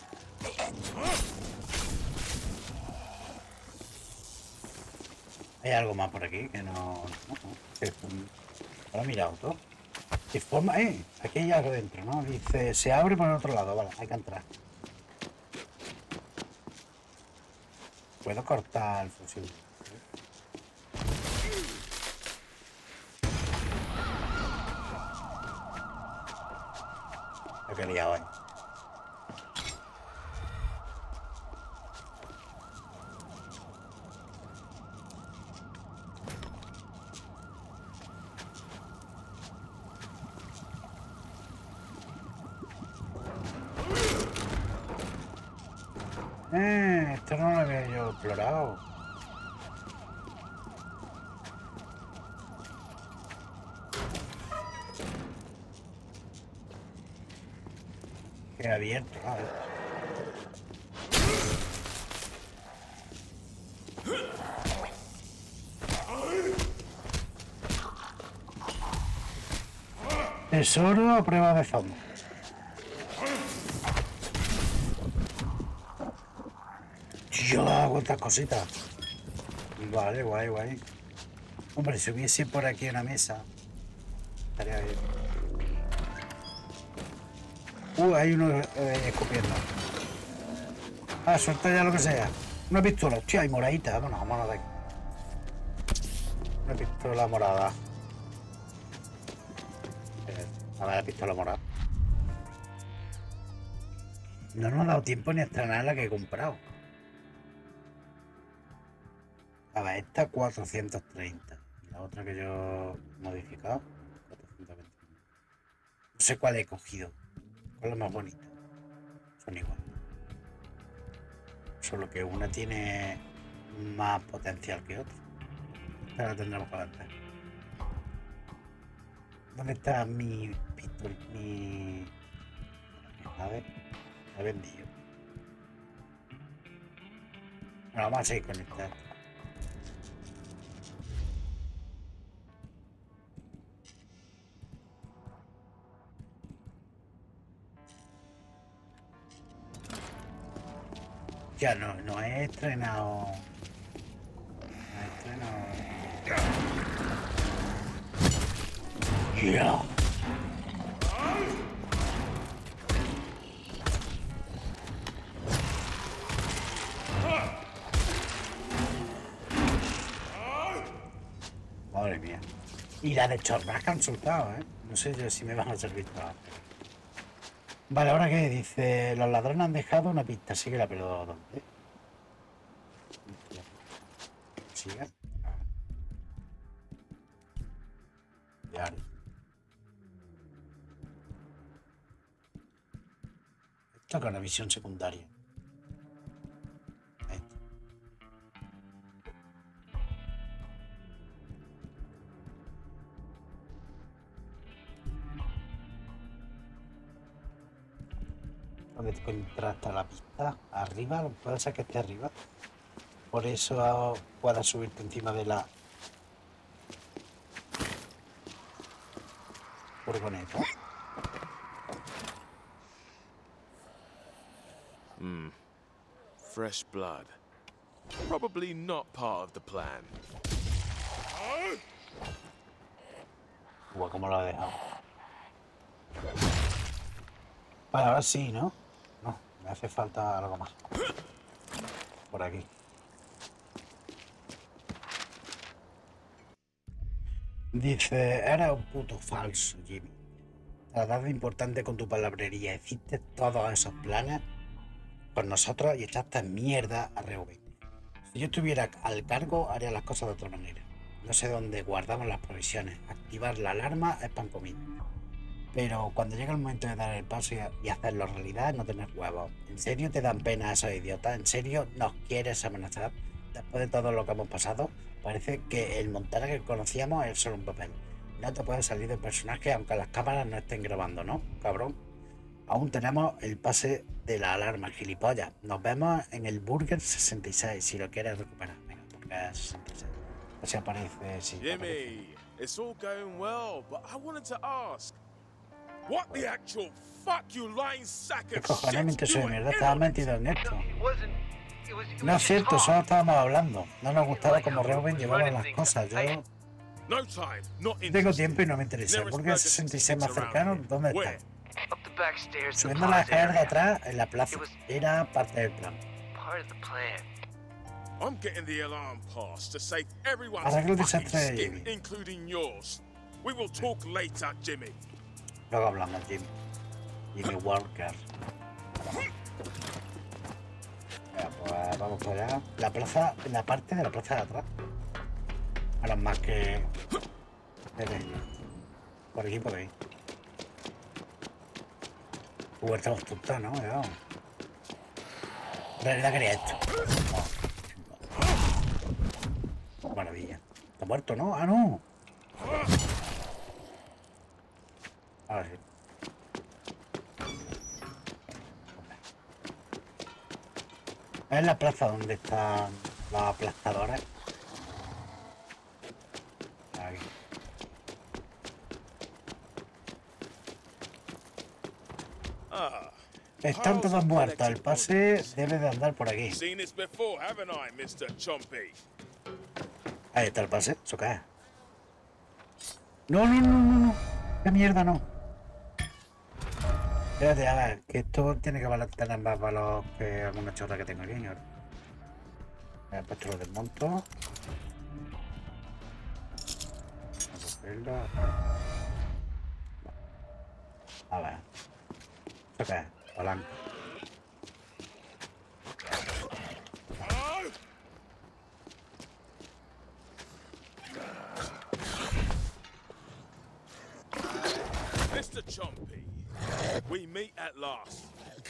Hay algo más por aquí que no... no, no. Que, lo he mirado todo. ¿Qué forma? Eh, aquí hay algo dentro, ¿no? Dice, se abre por el otro lado, vale, hay que entrar. Puedo cortar el fusil. Lo que he liado ahí. Eh, esto no lo había yo explorado. Queda abierto, ¿no? Tesoro a prueba de fondo. Yo hago otras cositas. Vale, guay, guay. Hombre, si hubiese por aquí una mesa, estaría bien. Uh, hay uno eh, escupiendo. Ah, suelta ya lo que sea. Una pistola, hostia, hay moradita. Bueno, vámonos de aquí. Una pistola morada. Eh, a ver, la pistola morada. No nos ha dado tiempo ni a estrenar la que he comprado. A ver, esta cuatrocientos treinta. Y la otra que yo he modificado, cuatrocientos veintiuno. No sé cuál he cogido. ¿Cuál es más bonita? Son iguales. Solo que una tiene más potencial que otra. Esta la tendremos que avanzar. ¿Dónde está mi pistola? Mi... A ver, la he vendido. Bueno, vamos a seguir con esta. Ya no, no he estrenado. No he estrenado. Ya. Madre mía. Y la de chorrasca han soltado, ¿eh? No sé yo si me van a servir todas. Vale, ¿ahora qué? Dice, los ladrones han dejado una pista. Síguela, pero ¿dónde? Sigue. Ah. Ya. Esto con una visión secundaria. Ahí está. ¿Dónde contrasta la pista? Arriba, puede ser que esté arriba. Por eso puedas subirte encima de la furgoneta. Hmm. Fresh blood. Probably not part of the plan. Uy, ¿cómo lo ha dejado? Vale, ahora sí, ¿no? No, me hace falta algo más. Por aquí. Dice, eres un puto falso, Jimmy. Tratas de importante con tu palabrería. Hiciste todos esos planes con nosotros y echaste mierda a Reuben. Si yo estuviera al cargo, haría las cosas de otra manera. No sé dónde guardamos las provisiones. Activar la alarma es pan comido. Pero cuando llega el momento de dar el paso y, y hacerlo realidad, no tener huevos. ¿En serio te dan pena esos idiotas? ¿En serio nos quieres amenazar? Después de todo lo que hemos pasado, parece que el Montana que conocíamos es solo un papel. No te puedes salir del personaje aunque las cámaras no estén grabando, ¿no, cabrón? Aún tenemos el pase de la alarma, gilipollas. Nos vemos en el Burger sesenta y seis, si lo quieres recuperar. Venga, Burger sesenta y seis. Así aparece, sí. Jimmy, aparece. it's all going well, but I wanted to ask, what the actual fuck, you lying sack ¿Qué of cojones, shit? mente soy You mierda? were Estaba in on it. metido en esto. It wasn't. It was. It No was es just cierto, talk. solo estábamos hablando. No nos gustaba como Reuben llevaba las cosas. Yo No time, not tengo interested. tiempo y no me interesa. Nearest Burger burger sesenta y seis más sticks around cercano, here. ¿dónde Where? está? Up the back stairs. to the Subiendo las plaza escaleras de area. atrás en la plaza. Era parte del plan. Part of the plan. I'm getting the alarm pass to save everyone's Arreglo el fucking desastre de skin, Jimmy. including yours. We will talk later, Jimmy. Luego hablamos, Jimmy. Jimmy Walker. Venga, pues vamos para allá. La plaza, la parte de la plaza de atrás. A las más que... Vete. Por aquí, por ahí. Uh, estamos tontos, ¿no? Cuidado. En realidad quería esto. Oh. Maravilla. Está muerto, ¿no? ¡Ah, no! Ahora sí. Es la plaza donde está Los aplastadores. Aquí. Ah. Están todos muertos. El pase debe de andar por aquí. Seen this before, haven't I, mister Chompy? Ahí está el pase. Eso cae. No, no, no, no, no. ¡Qué mierda, no! Espérate, a ver, que esto tiene que valer, tener más valor que alguna chorra que tengo aquí ahora. He puesto lo desmonto. Vamos a cogerlo. A ver. ¿Esto qué es? Palanca. mister Chompy, we meet at last.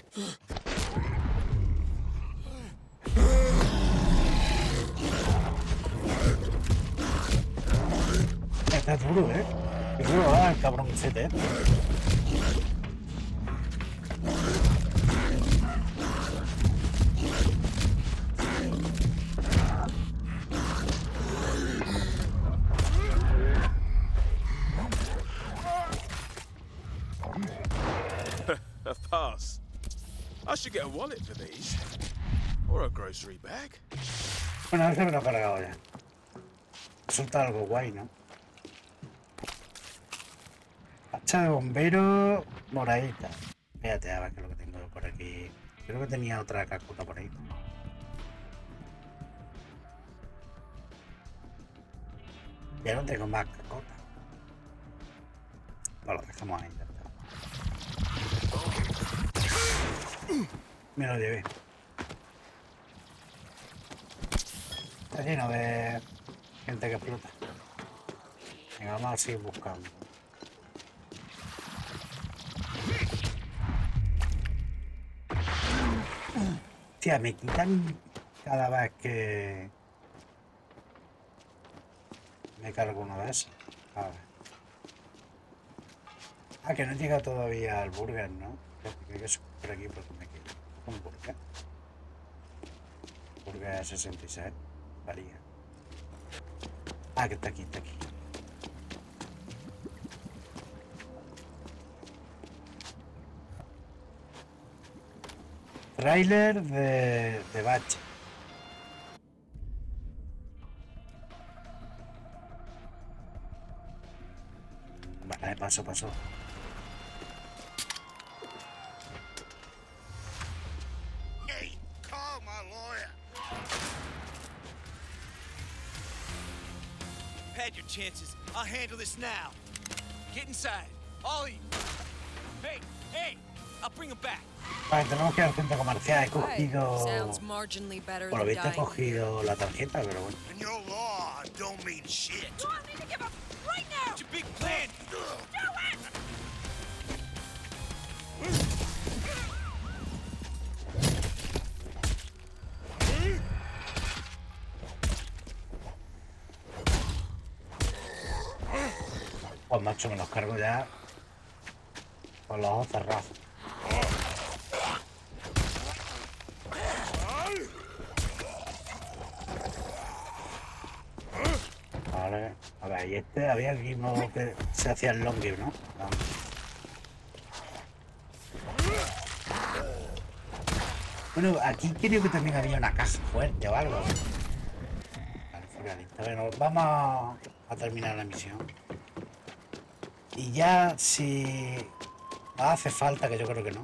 Está duro, ¿eh? Qué duro va el cabroncete, ¿eh? A pass. I should get a wallet for these. Or a grocery bag. Bueno, a ver si me lo he cargado ya. Resulta algo guay, ¿no? Hacha de bombero moradita. Fíjate, a ver qué es lo que tengo por aquí. Creo que tenía otra cacuta por ahí. Ya no tengo más cacota. Bueno, lo dejamos ahí. Ya está. Me lo llevé. Está lleno de gente que explota. Venga, vamos a seguir buscando. Hostia, me quitan cada vez que me cargo uno de esos. A ver. Ah, que no llega todavía al burger, ¿no? Creo que es por aquí porque me quedo. Un burger. Burger sesenta y seis. Varía. Ah, que está aquí, está aquí. Trailer de, de bache. Vale, paso, paso. Hey, call my lawyer. Had your chances. I'll handle this now. Get inside. All of you. Hey, hey, I'll bring him back. Vale, tenemos que ir al centro comercial. He cogido... Sounds marginally better Por lo than visto he dying. cogido la tarjeta, pero bueno. And your law don't mean shit. You want me to give up right now? What's your big plan? Do it! Pues macho, me los cargo ya con los ojos cerrados. Vale, a ver, y este había aquí uno que se hacía el long game, ¿no? Vamos. Bueno, aquí creo que también había una caja fuerte o algo. Vale, fuera de lista. Bueno, vamos a terminar la misión. Y ya si hace falta, que yo creo que no.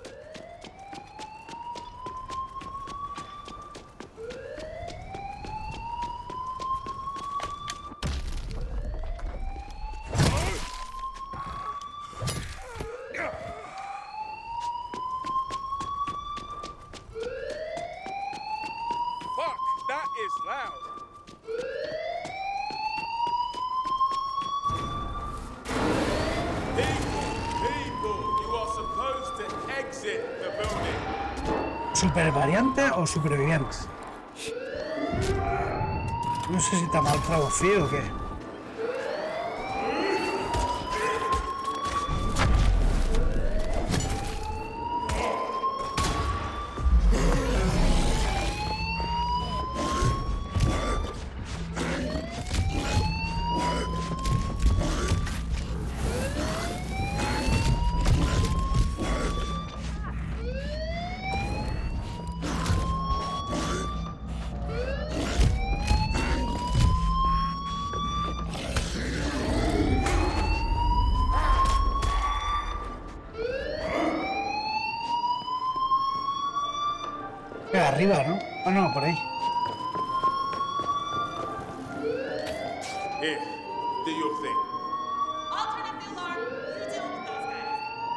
Fuck, that is loud. People, you are supposed to exit the building. ¿Super variante o supervivientes? No sé si está mal traducido o qué. Eh, arriba, ¿no? Ah, no, por ahí. Here, do your thing. I'll turn off the alarm. You deal with those guys.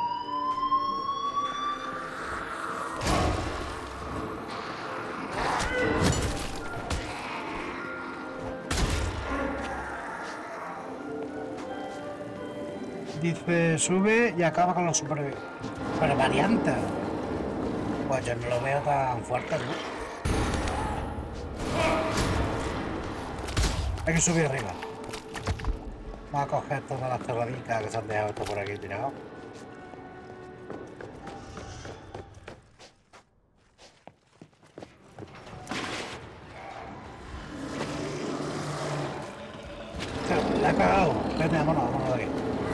Dice, sube y acaba con los super, super variantes. Pues yo no lo veo tan fuerte, ¿no? Hay que subir arriba. Vamos a coger todas las torradicas que se han dejado esto por aquí tirado. La he cagado. Vete, vámonos, vámonos de aquí.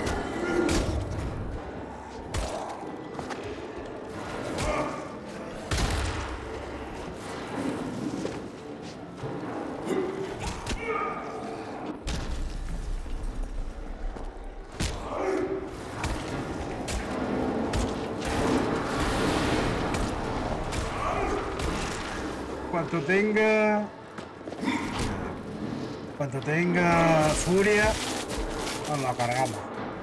Cuanto tenga... Cuanto tenga furia, nos lo cargamos.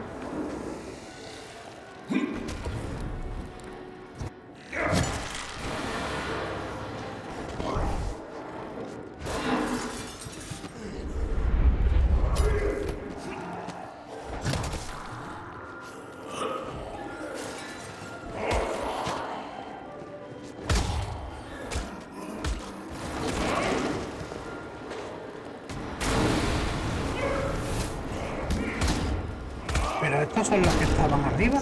Pero estos son los que estaban arriba.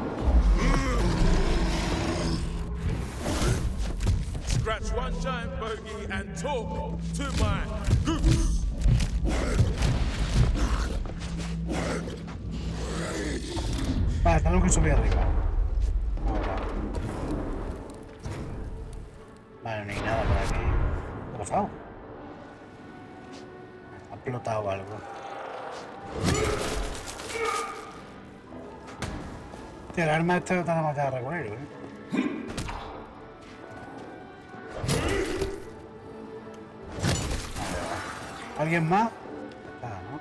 Scratch one giant bogey and talk to my goose. Vale, tenemos que subir arriba. Vale, no hay nada por aquí. ¿Qué ha pasado? Ha explotado algo. Tío, el arma esta no está demasiado regular, ¿eh? ¿Alguien más? Ah, ¿no?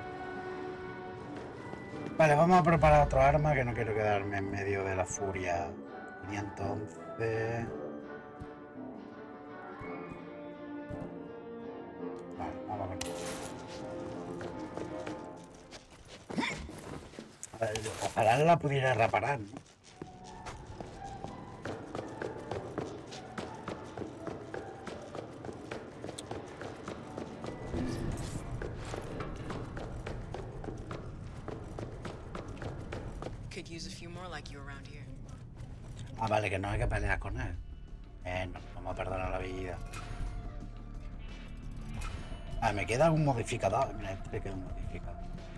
Vale, vamos a preparar otro arma que no quiero quedarme en medio de la furia. quinientos once. Vale, vamos a ver. A ver, ojalá la pudiera reparar, ¿no? Could use a few more like you around here. Ah, vale, que no hay que pelear con él. Eh, no, vamos a perdonar la vida. Ah, me queda un modificador. Mira, este queda un modificador.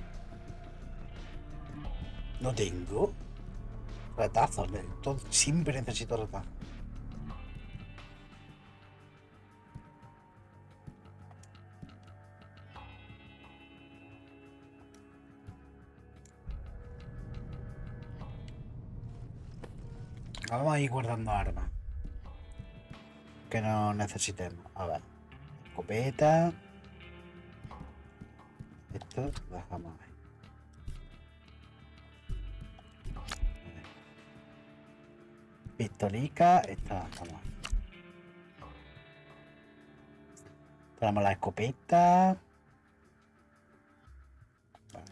No tengo. Retazos. Todo, siempre necesito retazos. Vamos a ir guardando armas que no necesitemos. A ver, escopeta. Esto lo dejamos ahí. Pistolica, esta la dejamos ahí. Tenemos la escopeta. Vale.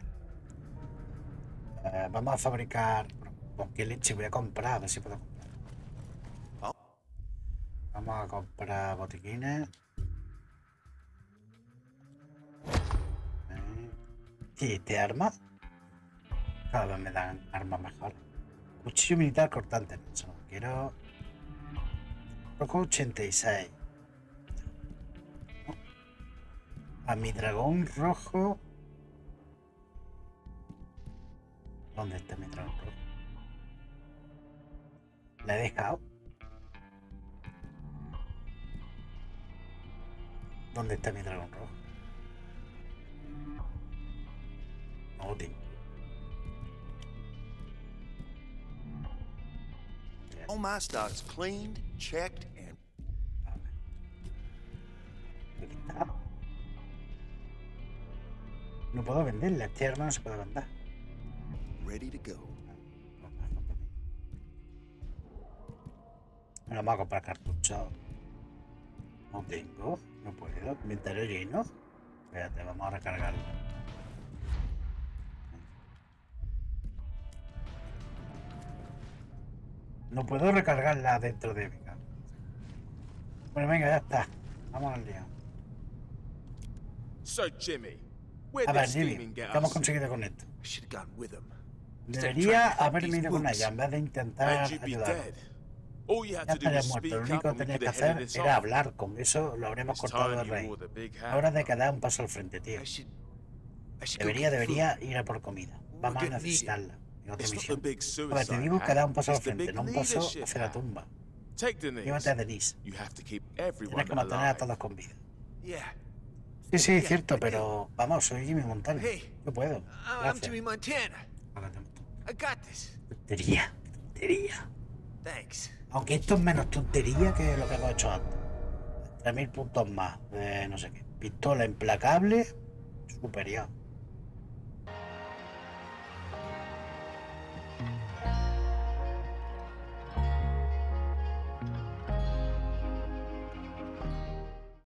Eh, vamos a fabricar. ¿Con qué leche voy a comprar? A ver si puedo comprar. Vamos a comprar botiquines. ¿Y este arma? Cada vez me dan armas mejores. Cuchillo militar cortante. Eso no quiero. Rojo ochenta y seis. A mi dragón rojo. ¿Dónde está mi dragón rojo? La he dejado. ¿Dónde está mi dragón rojo? No, tío. All my stock's cleaned, checked, and... utilizar. No puedo venderla, este arma no se puede vender. Ready to go. Me lo vamos a comprar cartucho. No tengo, no puedo. Inventario lleno. Espérate, vamos a recargarlo. No puedo recargarla dentro de mi casa. Bueno, venga, ya está. Vamos al lío. So, Jimmy, where A did ver, Jimmy, Steven get ¿qué hemos us? conseguido con esto? I should have gone with him. Debería haberme ido con ella en vez de intentar And you'd be ayudar. dead. All you had Ya to do was estaría muerto. speak Lo up único que and we tenía could que have headed hacer this era off. hablar. Con eso lo habremos It's cortado de time you raíz. wore the big hat. Ahora de que dar un paso al frente, tío. I should. I should go Debería, get food. debería ir a por comida. Vamos a We're getting necesitarla. En otra It's not the misión. big A ver, te suicide digo que da un hat, paso al it's the frente, big no un paso leadership hacia la hat. tumba. Take Denise. Llévate a Denise. You have to keep Tienes everyone que mantener a alive. todos con vida. Yeah. Sí, sí, es cierto, pero vamos, soy Jimmy Montana. Hey, Yo puedo. I'm I'm Gracias. Jimmy Montana. Págate. I got this. Tontería, tontería. Thanks. Aunque esto es menos tontería que lo que hemos hecho antes. tres mil puntos más. Eh, no sé qué. Pistola implacable. Superior.